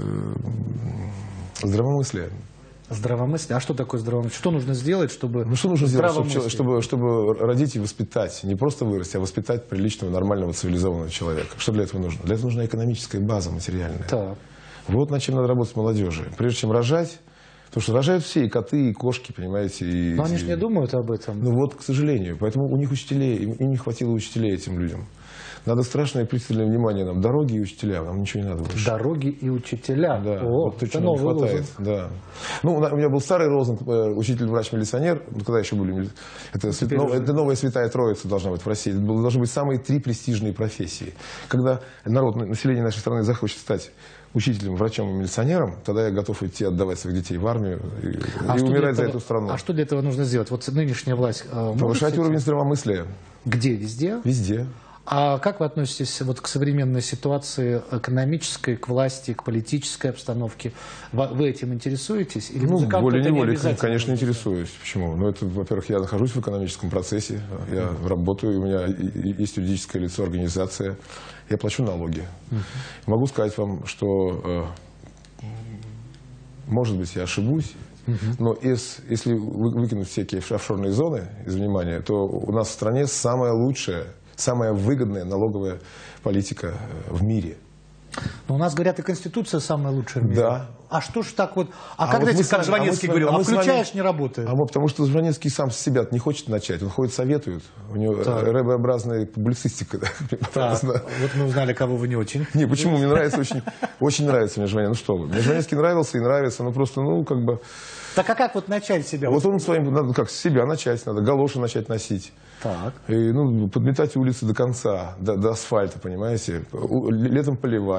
Здравомыслие. Здравомыслие? А что такое здравомыслие? Что нужно сделать, чтобы... Ну, что нужно сделать, чтобы, чтобы, чтобы родить и воспитать? Не просто вырасти, а воспитать приличного, нормального, цивилизованного человека. Что для этого нужно? Для этого нужна экономическая база материальная. Так. Вот над чем надо работать молодежи. Прежде чем рожать, потому что рожают все, и коты, и кошки, понимаете. И, Но они и... же не думают об этом. Ну вот, к сожалению. Поэтому у них учителей, им не хватило учителей этим людям. Надо страшное пристальное внимание нам. Дороги и учителя, нам ничего не надо больше. Дороги и учителя. Да, О, вот то, это чего новый не хватает. лозунг. Да. Ну, у меня был старый лозунг, учитель, врач, милиционер. Ну, когда еще были... Это, свят... уже... это новая святая троица должна быть в России. Это должны быть самые три престижные профессии. Когда народ, население нашей страны захочет стать учителем, врачом и милиционером, тогда я готов идти отдавать своих детей в армию и, а и умирать за эту страну. А что для этого нужно сделать? Вот нынешняя власть... Э, Повышать уровень здравомыслия. Где? Везде? Везде. А как вы относитесь вот к современной ситуации экономической, к власти, к политической обстановке? Вы этим интересуетесь? Или ну, волей-неволей, не конечно, интересуюсь. Почему? Ну, это, во-первых, я нахожусь в экономическом процессе, я mm-hmm. работаю, у меня есть юридическое лицо, организация, я плачу налоги. Mm-hmm. Могу сказать вам, что, э, может быть, я ошибусь, mm-hmm. но из, если выкинуть всякие офшорные зоны из внимания, то у нас в стране самая лучшая, самая выгодная налоговая политика в мире. Но у нас, говорят, и Конституция самая лучшая в мире. Да. А что ж так вот... А, а когда вот как Жванецкий а говорил, а, а включаешь, вами, не работает. А мы, потому что Жванецкий сам с себя не хочет начать. Он ходит, советует. У него рэбообразная публицистика. Да, вот мы узнали, кого вы не очень. Не, почему? Мне нравится очень... Очень нравится мне Жванецкий. Ну что вы. Мне Жванецкий нравился и нравится. Ну просто, ну как бы... Так а как вот начать себя? Вот он своим... Надо как, с себя начать. Надо галоши начать носить. Так. И, ну, подметать улицы до конца, до, до асфальта, понимаете. Летом поливать.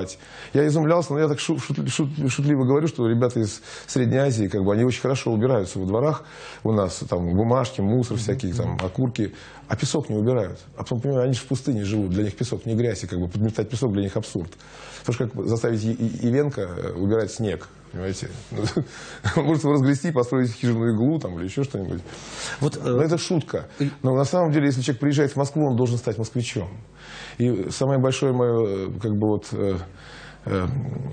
танцевать. Я изумлялся, но я так шу шут шут шутливо говорю, что ребята из Средней Азии, как бы, они очень хорошо убираются во дворах. У нас там бумажки, мусор всякие, там, окурки, а песок не убирают. А потом, понимаю, они же в пустыне живут, для них песок не грязь, и как бы подметать песок для них абсурд. Потому что как заставить Ивенко убирать снег, понимаете? Он может его разгрести, построить хижину иглу там, или еще что-нибудь. Вот, но это шутка. Но на самом деле, если человек приезжает в Москву, он должен стать москвичом. И самое большое мое, как бы вот, э, э,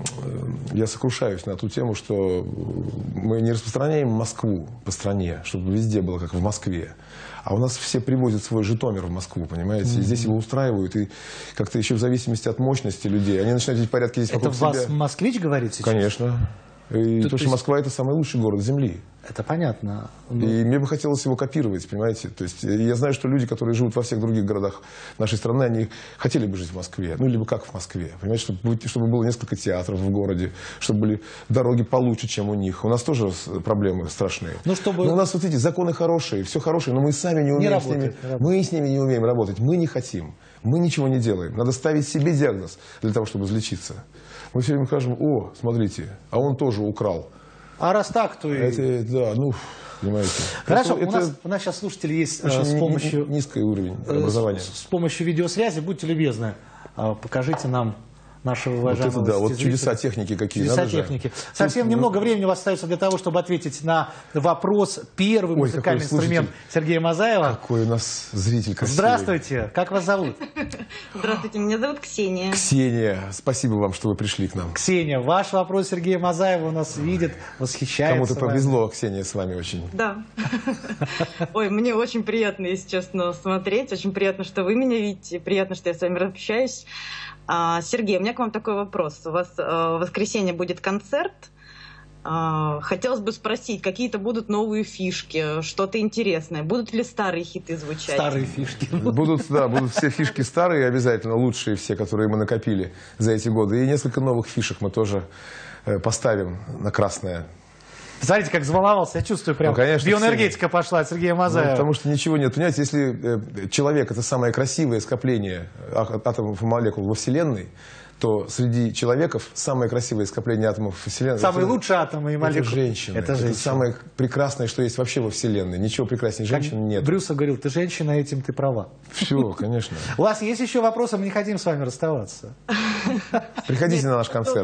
я сокрушаюсь на ту тему, что мы не распространяем Москву по стране, чтобы везде было как в Москве. А у нас все привозят свой Житомир в Москву, понимаете? Mm-hmm. И здесь его устраивают, и как-то еще в зависимости от мощности людей. Они начинают эти порядки здесь вокруг себя. Это вас москвич говорит сейчас? Конечно. И то, то, что есть... Москва – это самый лучший город Земли. Это понятно. Но... И мне бы хотелось его копировать, понимаете? То есть я знаю, что люди, которые живут во всех других городах нашей страны, они хотели бы жить в Москве. Ну, либо как в Москве. Понимаете, чтобы, чтобы было несколько театров в городе, чтобы были дороги получше, чем у них. У нас тоже проблемы страшные. Ну, чтобы... Но у нас вот эти законы хорошие, все хорошее, но мы сами не умеем не с ними. Мы с ними не умеем работать. Мы не хотим. Мы ничего не делаем. Надо ставить себе диагноз для того, чтобы излечиться. Мы все время скажем: о, смотрите, а он тоже украл. А раз так, то и... Это, да, ну, понимаете. Хорошо, это, у, нас, у нас сейчас слушатели есть очень с помощью... низкий уровень образования. С, с помощью видеосвязи, будьте любезны, покажите нам нашего уважаемого... Вот это да, вот чудеса техники какие. Чудеса техники. Же. Совсем Тут, немного ну... времени у вас остается для того, чтобы ответить на вопрос. Первый Ой, музыкальный инструмент Сергея Мазаева. Какой у нас зритель красивый. Здравствуйте, как вас зовут? Здравствуйте, меня зовут Ксения. Ксения, спасибо вам, что вы пришли к нам. Ксения, ваш вопрос Сергея Мазаева у нас видит, восхищается. Кому-то повезло, Ксения, с вами очень. Да. Ой, мне очень приятно, если честно, смотреть. Очень приятно, что вы меня видите. Приятно, что я с вами общаюсь. Сергей, у меня к вам такой вопрос. У вас в воскресенье будет концерт. Хотелось бы спросить, какие-то будут новые фишки, что-то интересное. Будут ли старые хиты звучать? Старые фишки. Будут, да, будут все фишки старые, обязательно лучшие все, которые мы накопили за эти годы. И несколько новых фишек мы тоже поставим на красное. Смотрите, как заволновался, я чувствую, прям ну, биоэнергетика пошла от Сергея Мазаева. Ну, потому что ничего нет. Понимаете, если человек – это самое красивое скопление атомов и молекул во Вселенной, то среди человеков самое красивое скопление атомов Вселенной. Самые это, лучшие атомы и молекулы. Это женщины. Это, это самое прекрасное, что есть вообще во Вселенной. Ничего прекраснее женщин нет. Брюсов говорил: ты женщина, этим ты права. Все, конечно. У вас есть еще вопросы, мы не хотим с вами расставаться. Приходите на наш концерт.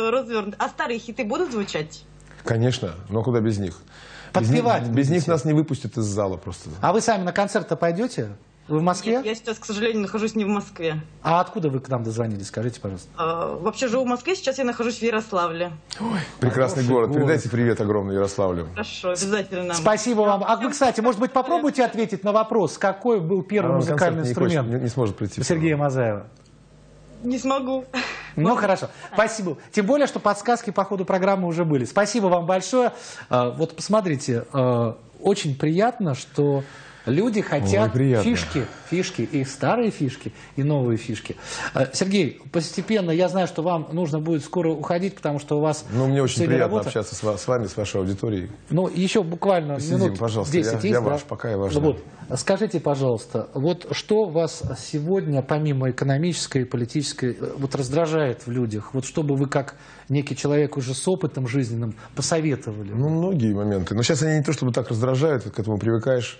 А старые хиты будут звучать? Конечно, но куда без них? Подпевать. Без них, без них нас не выпустят из зала просто. А вы сами на концерт-то пойдете? Вы в Москве? Нет, я сейчас, к сожалению, нахожусь не в Москве. А откуда вы к нам дозвонились? Скажите, пожалуйста. А, вообще живу в Москве, сейчас я нахожусь в Ярославле. Ой, прекрасный город. город. Передайте привет огромный Ярославлю. Хорошо, обязательно. Спасибо вам. А вы, кстати, может быть, попробуйте ответить на вопрос, какой был первый а музыкальный инструмент не, хочет, не, не сможет прийти, Сергея Мазаева? Не смогу. Ну, хорошо. Спасибо. Тем более, что подсказки по ходу программы уже были. Спасибо вам большое. Вот посмотрите, очень приятно, что люди хотят Ой, фишки, фишки, и старые фишки, и новые фишки. Сергей, постепенно, я знаю, что вам нужно будет скоро уходить, потому что у вас... Ну, мне очень приятно работа. общаться с, вас, с вами, с вашей аудиторией. Ну, еще буквально Посидим, минут пожалуйста, десять я, есть, я да? ваш, пока я важен. Вот. Скажите, пожалуйста, вот что вас сегодня, помимо экономической и политической, вот раздражает в людях? Вот что бы вы, как некий человек уже с опытом жизненным, посоветовали? Ну, многие моменты. Но сейчас они не то чтобы так раздражают, к этому привыкаешь.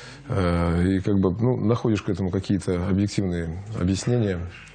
И как бы ну, находишь к этому какие-то объективные объяснения.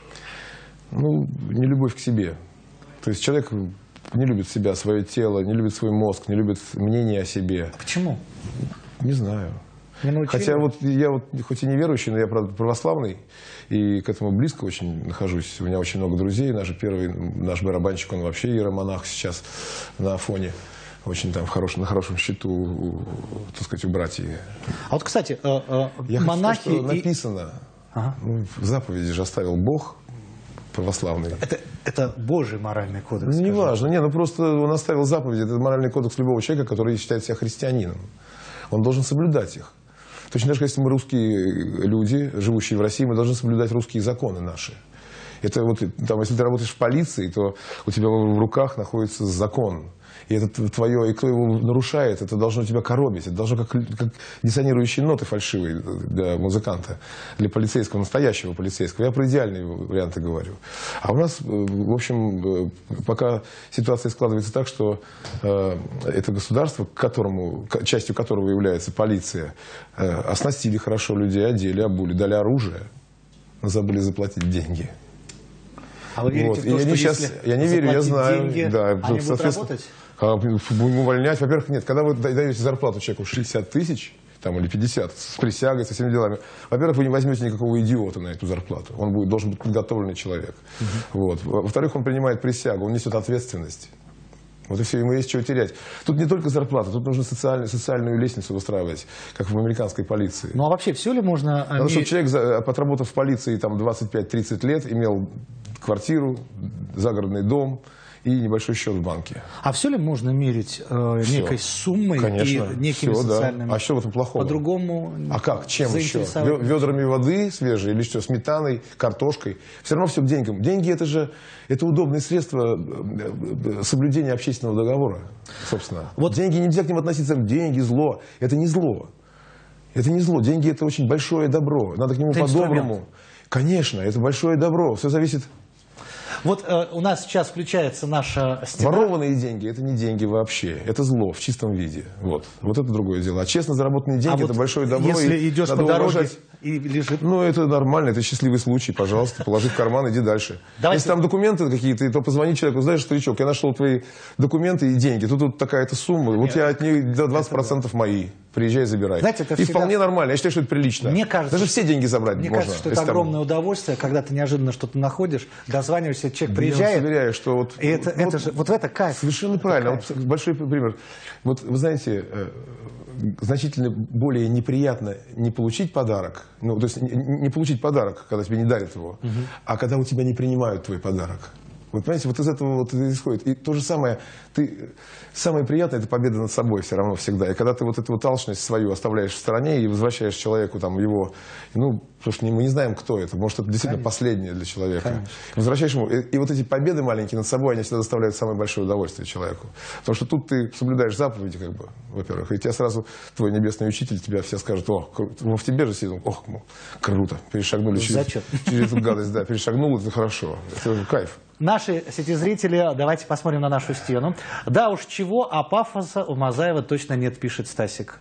Ну, нелюбовь к себе. То есть человек не любит себя, свое тело, не любит свой мозг, не любит мнение о себе. Почему? Не знаю. Не Хотя вот я вот хоть и не верующий, но я правда православный, и к этому близко очень нахожусь. У меня очень много друзей. Наш первый, наш барабанщик, он вообще иеромонах сейчас на Афоне. Очень там в хорошем, на хорошем счету, так сказать, у братьев. А вот, кстати, э, э, Я монахи... хочу сказать, что написано, ага. ну, в заповеди же оставил Бог православный. Это, это Божий моральный кодекс. Ну, не важно, не, ну просто он оставил заповеди, это моральный кодекс любого человека, который считает себя христианином. Он должен соблюдать их. Точно так же, если мы русские люди, живущие в России, мы должны соблюдать русские законы наши. Это вот, там, если ты работаешь в полиции, то у тебя в руках находится закон. И это твое, и кто его нарушает, это должно тебя коробить. Это должно как, как диссонирующие ноты фальшивые для музыканта, для полицейского, настоящего полицейского. Я про идеальные варианты говорю. А у нас, в общем, пока ситуация складывается так, что э, это государство, к которому, частью которого является полиция, э, оснастили хорошо людей, одели, обули, дали оружие, но забыли заплатить деньги. А вы верите Вот. в то, я что не, сейчас, если я не верю, я знаю. деньги, Да, они будут работать? Будем увольнять. Во-первых, нет, когда вы даете зарплату человеку шестьдесят тысяч, там, или пятьдесят, с присягой, со всеми делами, во-первых, вы не возьмете никакого идиота на эту зарплату. Он будет, должен быть подготовленный человек. Угу. Вот. Во-вторых, он принимает присягу, он несет ответственность. Вот и все, ему есть чего терять. Тут не только зарплата, тут нужно социальную, социальную лестницу выстраивать, как в американской полиции. Ну а вообще все ли можно... Надо, чтобы человек, отработав в полиции там, двадцать пять тридцать лет, имел квартиру, загородный дом и небольшой счет в банке. А все ли можно мерить э, некой суммой, конечно, и некими все, социальными... Да. А что в этом плохого? По-другому А как? Чем еще? Ведрами воды свежей или что? Сметаной, картошкой? Все равно все к деньгам. Деньги это же это удобное средство соблюдения общественного договора, собственно. Вот. Деньги, нельзя к ним относиться, деньги, зло. Это не зло. Это не зло. Деньги это очень большое добро. Надо к нему по-доброму. Конечно, это большое добро. Все зависит... Вот э, у нас сейчас включается наша стена. Ворованные деньги – это не деньги вообще. Это зло в чистом виде. Вот, вот это другое дело. А честно заработанные деньги а – это вот большое добро. Если идешь по дороге уважать... и лежит… Ну, это нормально, это счастливый случай. Пожалуйста, положи в карман, иди дальше. Давайте... Если там документы какие-то, то позвони человеку. Знаешь, старичок, я нашел твои документы и деньги. Тут, тут такая-то сумма. Нет, вот я от них двадцать процентов мои. Приезжай, забирай. Знаете, это и всегда... вполне нормально. Я считаю, что это прилично. Мне кажется, даже все деньги забрать мне можно. Мне кажется, что это огромное там... удовольствие, когда ты неожиданно что-то находишь, дозваниваешься, человек приезжает. Я вас уверяю, что вот... И это, вот, это же, вот в это кайф. Совершенно правильно. Вот большой пример. Вот вы знаете, значительно более неприятно не получить подарок, ну, то есть не, не получить подарок, когда тебе не дарят его, угу. а когда у тебя не принимают твой подарок. Вот понимаете, вот из этого вот это исходит. И то же самое, ты, самое приятное – это победа над собой все равно всегда. И когда ты вот эту вот алчность свою оставляешь в стороне и возвращаешь человеку там его, ну, потому что мы не знаем, кто это, может, это действительно Конечно. последнее для человека. Конечно. Возвращаешь ему, и, и вот эти победы маленькие над собой, они всегда доставляют самое большое удовольствие человеку. Потому что тут ты соблюдаешь заповеди, как бы, во-первых, и тебя сразу твой небесный учитель, тебя все скажут, о, ну, в тебе же сидит, ох, круто, перешагнули через, через эту гадость, да, перешагнул, это хорошо, это кайф. Наши сетизрители, давайте посмотрим на нашу стену. Да уж чего, а пафоса у Мазаева точно нет, пишет Стасик.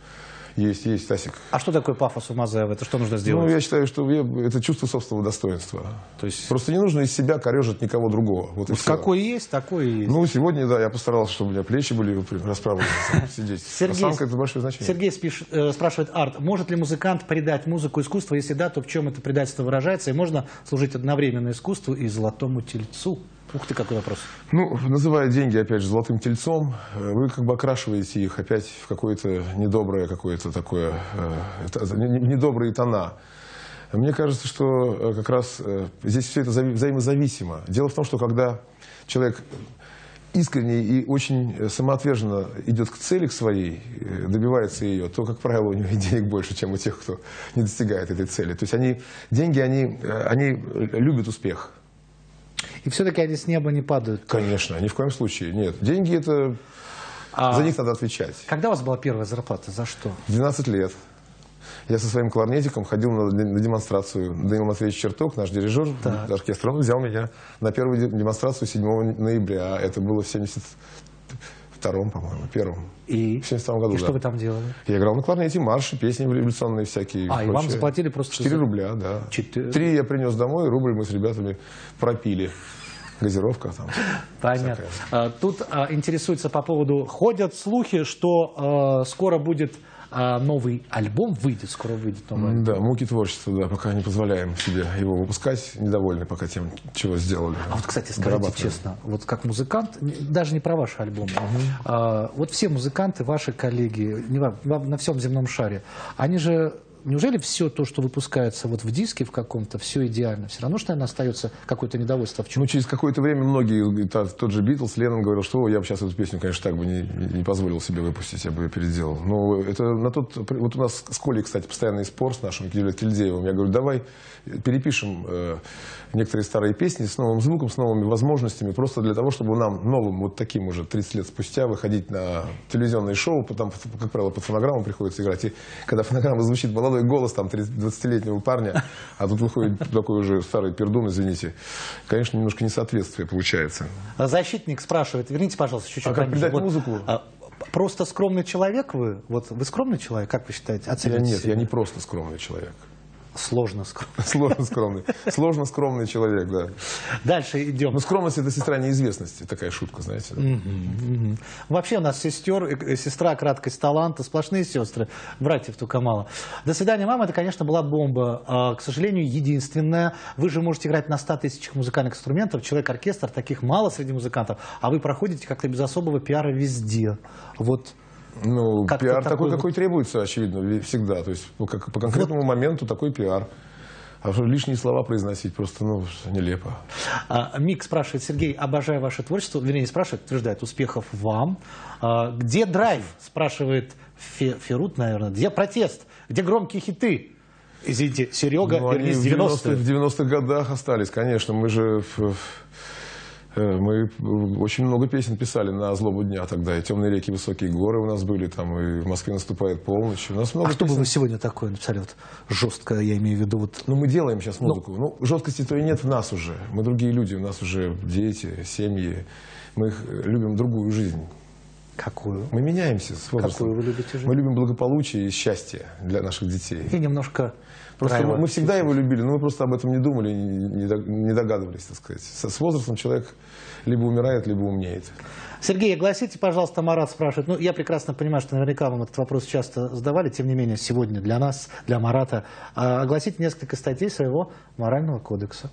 Есть, есть, Стасик. А что такое пафос у Мазаева? Это что нужно сделать? Ну, я считаю, что это чувство собственного достоинства. То есть... Просто не нужно из себя корежить никого другого. Вот вот какой есть, такой и есть. Ну, сегодня, да, я постарался, чтобы у меня плечи были расправлены, сидеть. Сергей, Осанка – это большое значение. Сергей спишет, э, спрашивает, Арт, может ли музыкант предать музыку искусству? Если да, то в чем это предательство выражается? И можно служить одновременно искусству и золотому тельцу? Ух ты, какой вопрос. Ну, называя деньги, опять же, золотым тельцом, вы как бы окрашиваете их опять в какое-то недоброе, какое-то такое, э, недобрые тона. Мне кажется, что как раз здесь все это взаимозависимо. Дело в том, что когда человек искренне и очень самоотверженно идет к цели к своей, добивается ее, то, как правило, у него и денег больше, чем у тех, кто не достигает этой цели. То есть они, деньги, они, они любят успех. И все-таки они с неба не падают? Конечно, ни в коем случае. Нет. Деньги это... А за них надо отвечать. Когда у вас была первая зарплата? За что? двенадцать лет. Я со своим кларнетиком ходил на, на демонстрацию. Даниил Матвеевич Черток, наш дирижер оркестра, он взял меня на первую демонстрацию седьмого ноября. Это было в семьдесят втором, по-моему, первом. И, в семьдесят втором году, и да. что вы там делали? Я играл на кларнете, марши, песни революционные всякие. А, и, и вам заплатили просто... четыре рубля, да. четыре Три я принес домой, рубль мы с ребятами пропили. Газировка там. Понятно. Всякая. Тут а, интересуется по поводу... Ходят слухи, что а, скоро будет а, новый альбом, выйдет, скоро выйдет новый альбом. Да, муки творчества, да, пока не позволяем себе его выпускать, недовольны пока тем, чего сделали. А вот, кстати, скажите честно, вот как музыкант, даже не про ваш альбом, угу. а, вот все музыканты, ваши коллеги, не, на всем земном шаре, они же неужели все то, что выпускается вот в диске в каком-то, все идеально? Все равно, что, наверное, остается какое-то недовольство в чем? Ну, через какое-то время многие, тот же Битлз, Леннон говорил, что я бы сейчас эту песню, конечно, так бы не, не позволил себе выпустить, я бы ее переделал. Но это на тот... Вот у нас с Колей, кстати, постоянный спор с нашим Кильдеевым. Я говорю, давай перепишем э, некоторые старые песни с новым звуком, с новыми возможностями, просто для того, чтобы нам, новым, вот таким уже, тридцать лет спустя, выходить на телевизионные шоу, потом, как правило, под фонограмму приходится играть. И когда фонограмма звучит молодой голос там двадцатилетнего парня, а тут выходит такой уже старый пердун, извините, конечно, немножко несоответствие получается. Защитник спрашивает, верните, пожалуйста, чуть-чуть. А как передать вот, музыку? А, просто скромный человек вы? Вот вы скромный человек, как вы считаете? Я нет, себя? Я не просто скромный человек. Сложно скромный. Сложно скромный. Сложно скромный человек, да. Дальше идем. Ну, скромность – это сестра неизвестности. Такая шутка, знаете. Да? Угу, угу. Вообще у нас сестер, сестра краткость таланта, сплошные сестры, братьев только мало. «До свидания, мама» – это, конечно, была бомба. А, к сожалению, единственная. Вы же можете играть на ста тысячах музыкальных инструментов. Человек-оркестр, таких мало среди музыкантов. А вы проходите как-то без особого пиара везде. Вот. Ну, как пиар такой, такой, какой требуется, очевидно, всегда. То есть, ну, как, по конкретному вот. моменту такой пиар. А лишние слова произносить просто, ну, нелепо. А, Мик спрашивает, Сергей, обожаю ваше творчество. Вернее, не спрашивает, утверждает, успехов вам. А, где драйв? Спрашивает Фе, Ферут, наверное. Где протест? Где громкие хиты? Извините, Серега, ну, вернись, в девяностых. В девяностых годах остались, конечно. Мы же... Мы очень много песен писали на злобу дня тогда. И «Темные реки, высокие горы» у нас были, там, и «В Москве наступает полночь». У нас много а что песен. бы вы сегодня такое написали? Вот, жестко, я имею в виду. Вот... Ну, мы делаем сейчас музыку. Ну, ну жесткости-то и нет в нас уже. Мы другие люди, у нас уже дети, семьи. Мы их любим другую жизнь. Какую? Мы меняемся с возрастом. Какую вы любите жизнь? Мы любим благополучие и счастье для наших детей. И немножко... Просто мы, мы всегда его любили, но мы просто об этом не думали, не догадывались, так сказать. С возрастом человек либо умирает, либо умнеет. Сергей, огласите, пожалуйста, Марат спрашивает. Ну, я прекрасно понимаю, что наверняка вам этот вопрос часто задавали, тем не менее, сегодня для нас, для Марата. А, огласите несколько статей своего морального кодекса.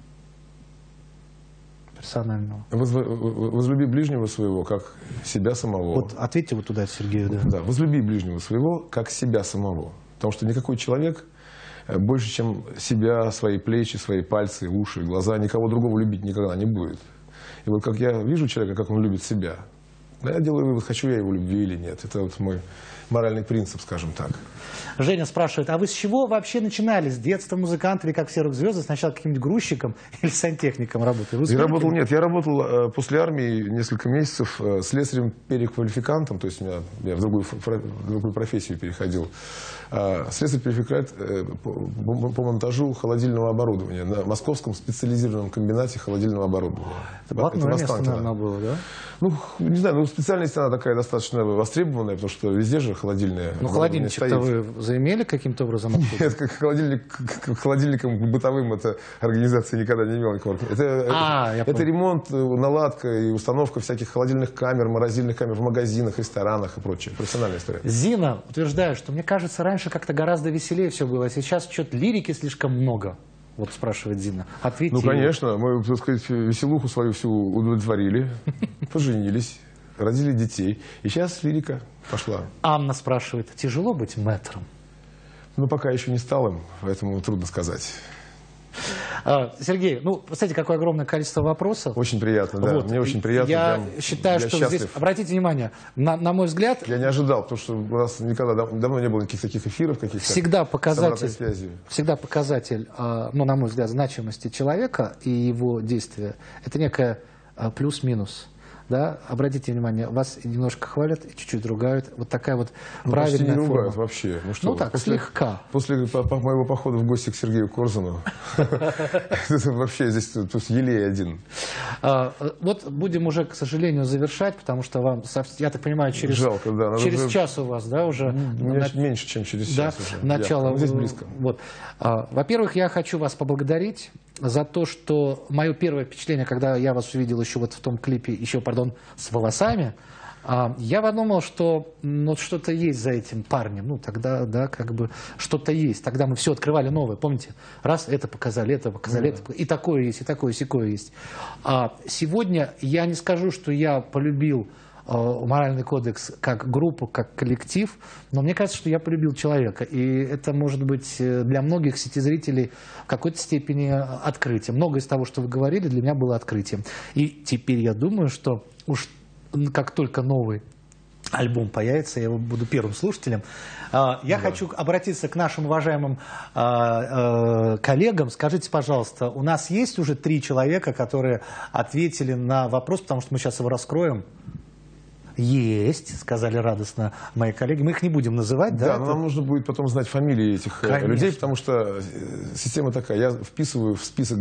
Персонального. Возлюби ближнего своего, как себя самого. Вот ответьте вот туда, Сергею. Да. Да, возлюби ближнего своего, как себя самого. Потому что никакой человек... больше, чем себя, свои плечи, свои пальцы, уши, глаза, никого другого любить никогда не будет. И вот как я вижу человека, как он любит себя, я делаю вывод, хочу я его любви или нет. Это вот мой моральный принцип, скажем так. Женя спрашивает, а вы с чего вообще начинали? С детства музыкант или как все рок-звезды? Сначала каким-нибудь грузчиком или сантехником работали? Я работал, нет, я работал э, после армии несколько месяцев э, слесарем-переквалификантом, то есть у меня, я в другую, в другую профессию переходил. Э, слесарь-переквалификант э, по, по монтажу холодильного оборудования на московском специализированном комбинате холодильного оборудования. Это блатное место, наверное, было, да? Ну, не знаю, ну специальность она такая достаточно востребованная, потому что везде же холодильное. Ну, холодильничек-то вы заимели каким-то образом? Нет, как холодильник, к холодильникам бытовым эта организация никогда не имела никакого. Это, а, это, это ремонт, наладка и установка всяких холодильных камер, морозильных камер в магазинах, ресторанах и прочее. Профессиональная история. Зина утверждает, что мне кажется, раньше как-то гораздо веселее все было, а сейчас что-то лирики слишком много. Вот спрашивает Зина. Ответьте. Ну, конечно, мы, так сказать, веселуху свою всю удовлетворили, поженились, родили детей. И сейчас лирика пошла. Анна спрашивает, тяжело быть мэтром? Ну, пока еще не стал им, поэтому трудно сказать. А, Сергей, ну, кстати, какое огромное количество вопросов. Очень приятно, да. Вот. Мне очень приятно. Я прям, считаю, я что счастлив. здесь, обратите внимание, на, на мой взгляд... Я не ожидал, потому что у нас никогда давно не было никаких таких эфиров, каких-то. Всегда показатель, всегда показатель, ну, на мой взгляд, значимости человека и его действия. Это некая плюс-минус. Да? Обратите внимание, вас немножко хвалят и чуть-чуть ругают. Вот такая вот ну, правильная не форма. ругают вообще. Ну, что, ну так, после, слегка. После по, по моего похода в гости к Сергею Корзуну, вообще здесь елей один. Вот будем уже, к сожалению, завершать, потому что вам, я так понимаю, через час у вас, да, уже? Меньше, чем через час уже. Начало. Здесь близко. Во-первых, я хочу вас поблагодарить за то, что мое первое впечатление, когда я вас увидел еще вот в том клипе, еще, пардон, с волосами, я подумал, что ну, что-то есть за этим парнем. Ну, тогда, да, как бы что-то есть. Тогда мы все открывали новое, помните? Раз, это показали, это показали, mm-hmm. это. И такое есть, и такое, и сякое есть. А сегодня я не скажу, что я полюбил моральный кодекс как группу, как коллектив, но мне кажется, что я полюбил человека. И это может быть для многих сетизрителей в какой-то степени открытием. Многое из того, что вы говорили, для меня было открытием. И теперь я думаю, что уж как только новый альбом появится, я буду первым слушателем. Я да. хочу обратиться к нашим уважаемым коллегам. Скажите, пожалуйста, у нас есть уже три человека, которые ответили на вопрос, потому что мы сейчас его раскроем. Есть, сказали радостно мои коллеги. Мы их не будем называть, да? Да, но нам нужно будет потом знать фамилии этих Конечно. людей, потому что система такая. Я вписываю в список,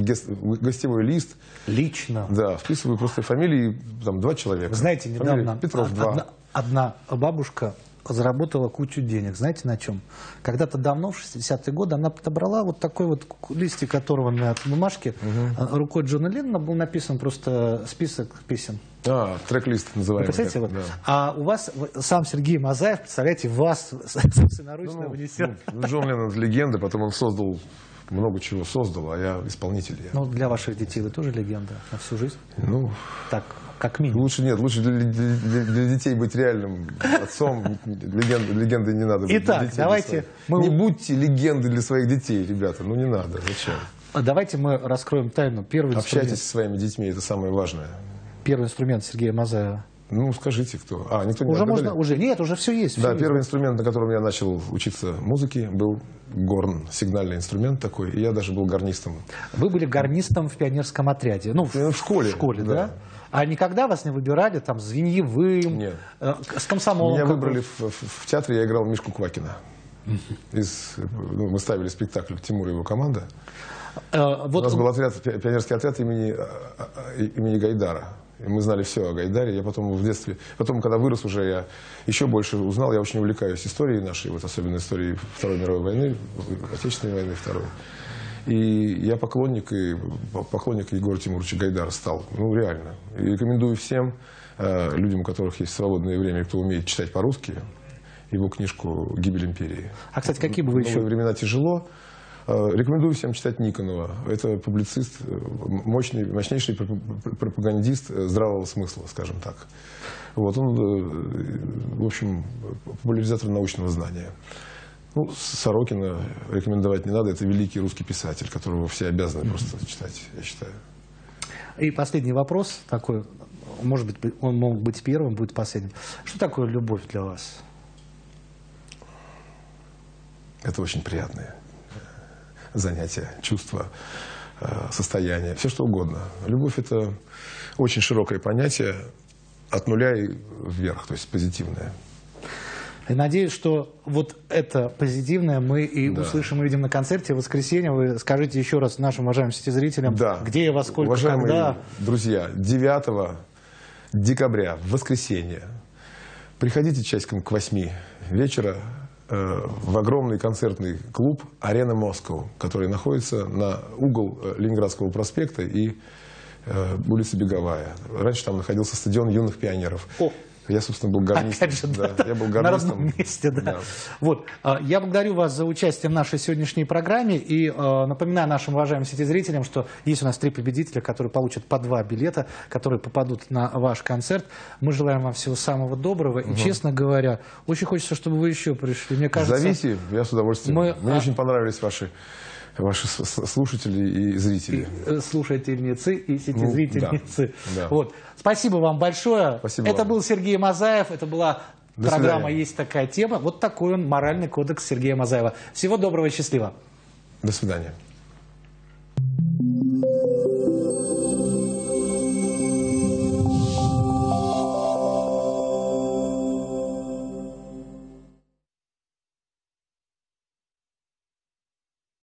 в гостевой лист. Лично? Да, вписываю просто фамилии, там, два человека. Вы знаете, недавно Фамилия Петров, одна, два. одна бабушка заработала кучу денег. Знаете, на чем? Когда-то давно, в шестидесятые годы, она подобрала вот такой вот листик, которого на бумажке угу. рукой Джона Леннона был написан просто список песен. А, трек-лист называемый. Вы представляете, вот, вот. Да. А у вас сам Сергей Мазаев, представляете, вас собственноручно ну, внесет. Ну, Джон Леннон — легенда, потом он создал, много чего создал, а я исполнитель. Я. Ну, для ваших детей вы тоже легенда на всю жизнь? Ну, так, как минимум. Лучше нет, лучше для, для, для детей быть реальным отцом. Легенды, легенды не надо быть. Итак, давайте... Мы... Не будьте легенды для своих детей, ребята, ну не надо, зачем? Давайте мы раскроем тайну. Первый Общайтесь инструмент. со своими детьми, это самое важное. Первый инструмент Сергея Мазаева. Ну, скажите, кто. А, никто не уже отгадали? можно, уже Нет, уже все есть. Да, все первый есть. инструмент, на котором я начал учиться музыке, был горн. Сигнальный инструмент такой. И я даже был гарнистом. Вы были гарнистом в пионерском отряде? Ну, в, в школе. В школе, да. да? А никогда вас не выбирали там звеньевым, Нет. Э, с комсомолом? Меня выбрали в, в, в театре, я играл Мишку Квакина. Из, ну, мы ставили спектакль «Тимур и его команда». Э, вот... У нас был отряд, пионерский отряд имени, имени Гайдара. И мы знали все о Гайдаре. Я потом в детстве, потом, когда вырос уже, я еще больше узнал. Я очень увлекаюсь историей нашей, вот особенно историей Второй мировой войны, Отечественной войны Второй. И я поклонник, и поклонник Егора Тимуровича Гайдара стал. Ну, реально. И рекомендую всем э, людям, у которых есть свободное время, кто умеет читать по-русски, его книжку «Гибель империи». А, кстати, какие бы вы еще... «Новые времена тяжело». Рекомендую всем читать Никонова. Это публицист, мощный, мощнейший пропагандист здравого смысла, скажем так. Вот он, в общем, популяризатор научного знания. Ну, Сорокина рекомендовать не надо. Это великий русский писатель, которого все обязаны просто читать, я считаю. И последний вопрос такой, может быть, он мог быть первым, будет последним. Что такое любовь для вас? Это очень приятное занятие, чувство, состояние, все что угодно. Любовь — это очень широкое понятие, от нуля и вверх, то есть позитивное. И надеюсь, что вот это позитивное мы и да. услышим и видим на концерте в воскресенье. Вы скажите еще раз нашим уважаемым сетизрителям, да. где и во сколько, уважаемые когда. Друзья, девятого декабря, в воскресенье, приходите часиком к восьми вечера в огромный концертный клуб «Арена Москва», который находится на угол Ленинградского проспекта и улицы Беговая. Раньше там находился стадион юных пионеров. О! Я, собственно, был гарнистом. Опять же, да, да, я был гарнистом. На родном месте, да. Да. Вот. Я благодарю вас за участие в нашей сегодняшней программе и напоминаю нашим уважаемым сетизрителям, что есть у нас три победителя, которые получат по два билета, которые попадут на ваш концерт. Мы желаем вам всего самого доброго. Угу. И, честно говоря, очень хочется, чтобы вы еще пришли. Мне кажется, зовите, я с удовольствием. Мы... Мне а... очень понравились ваши... Ваши слушатели и зрители. И слушательницы и сетизрительницы. Ну, да, да. Вот. Спасибо вам большое. Спасибо это вам. был Сергей Мазаев. Это была До программа свидания. «Есть такая тема». Вот такой он моральный кодекс Сергея Мазаева. Всего доброго и счастливо. До свидания.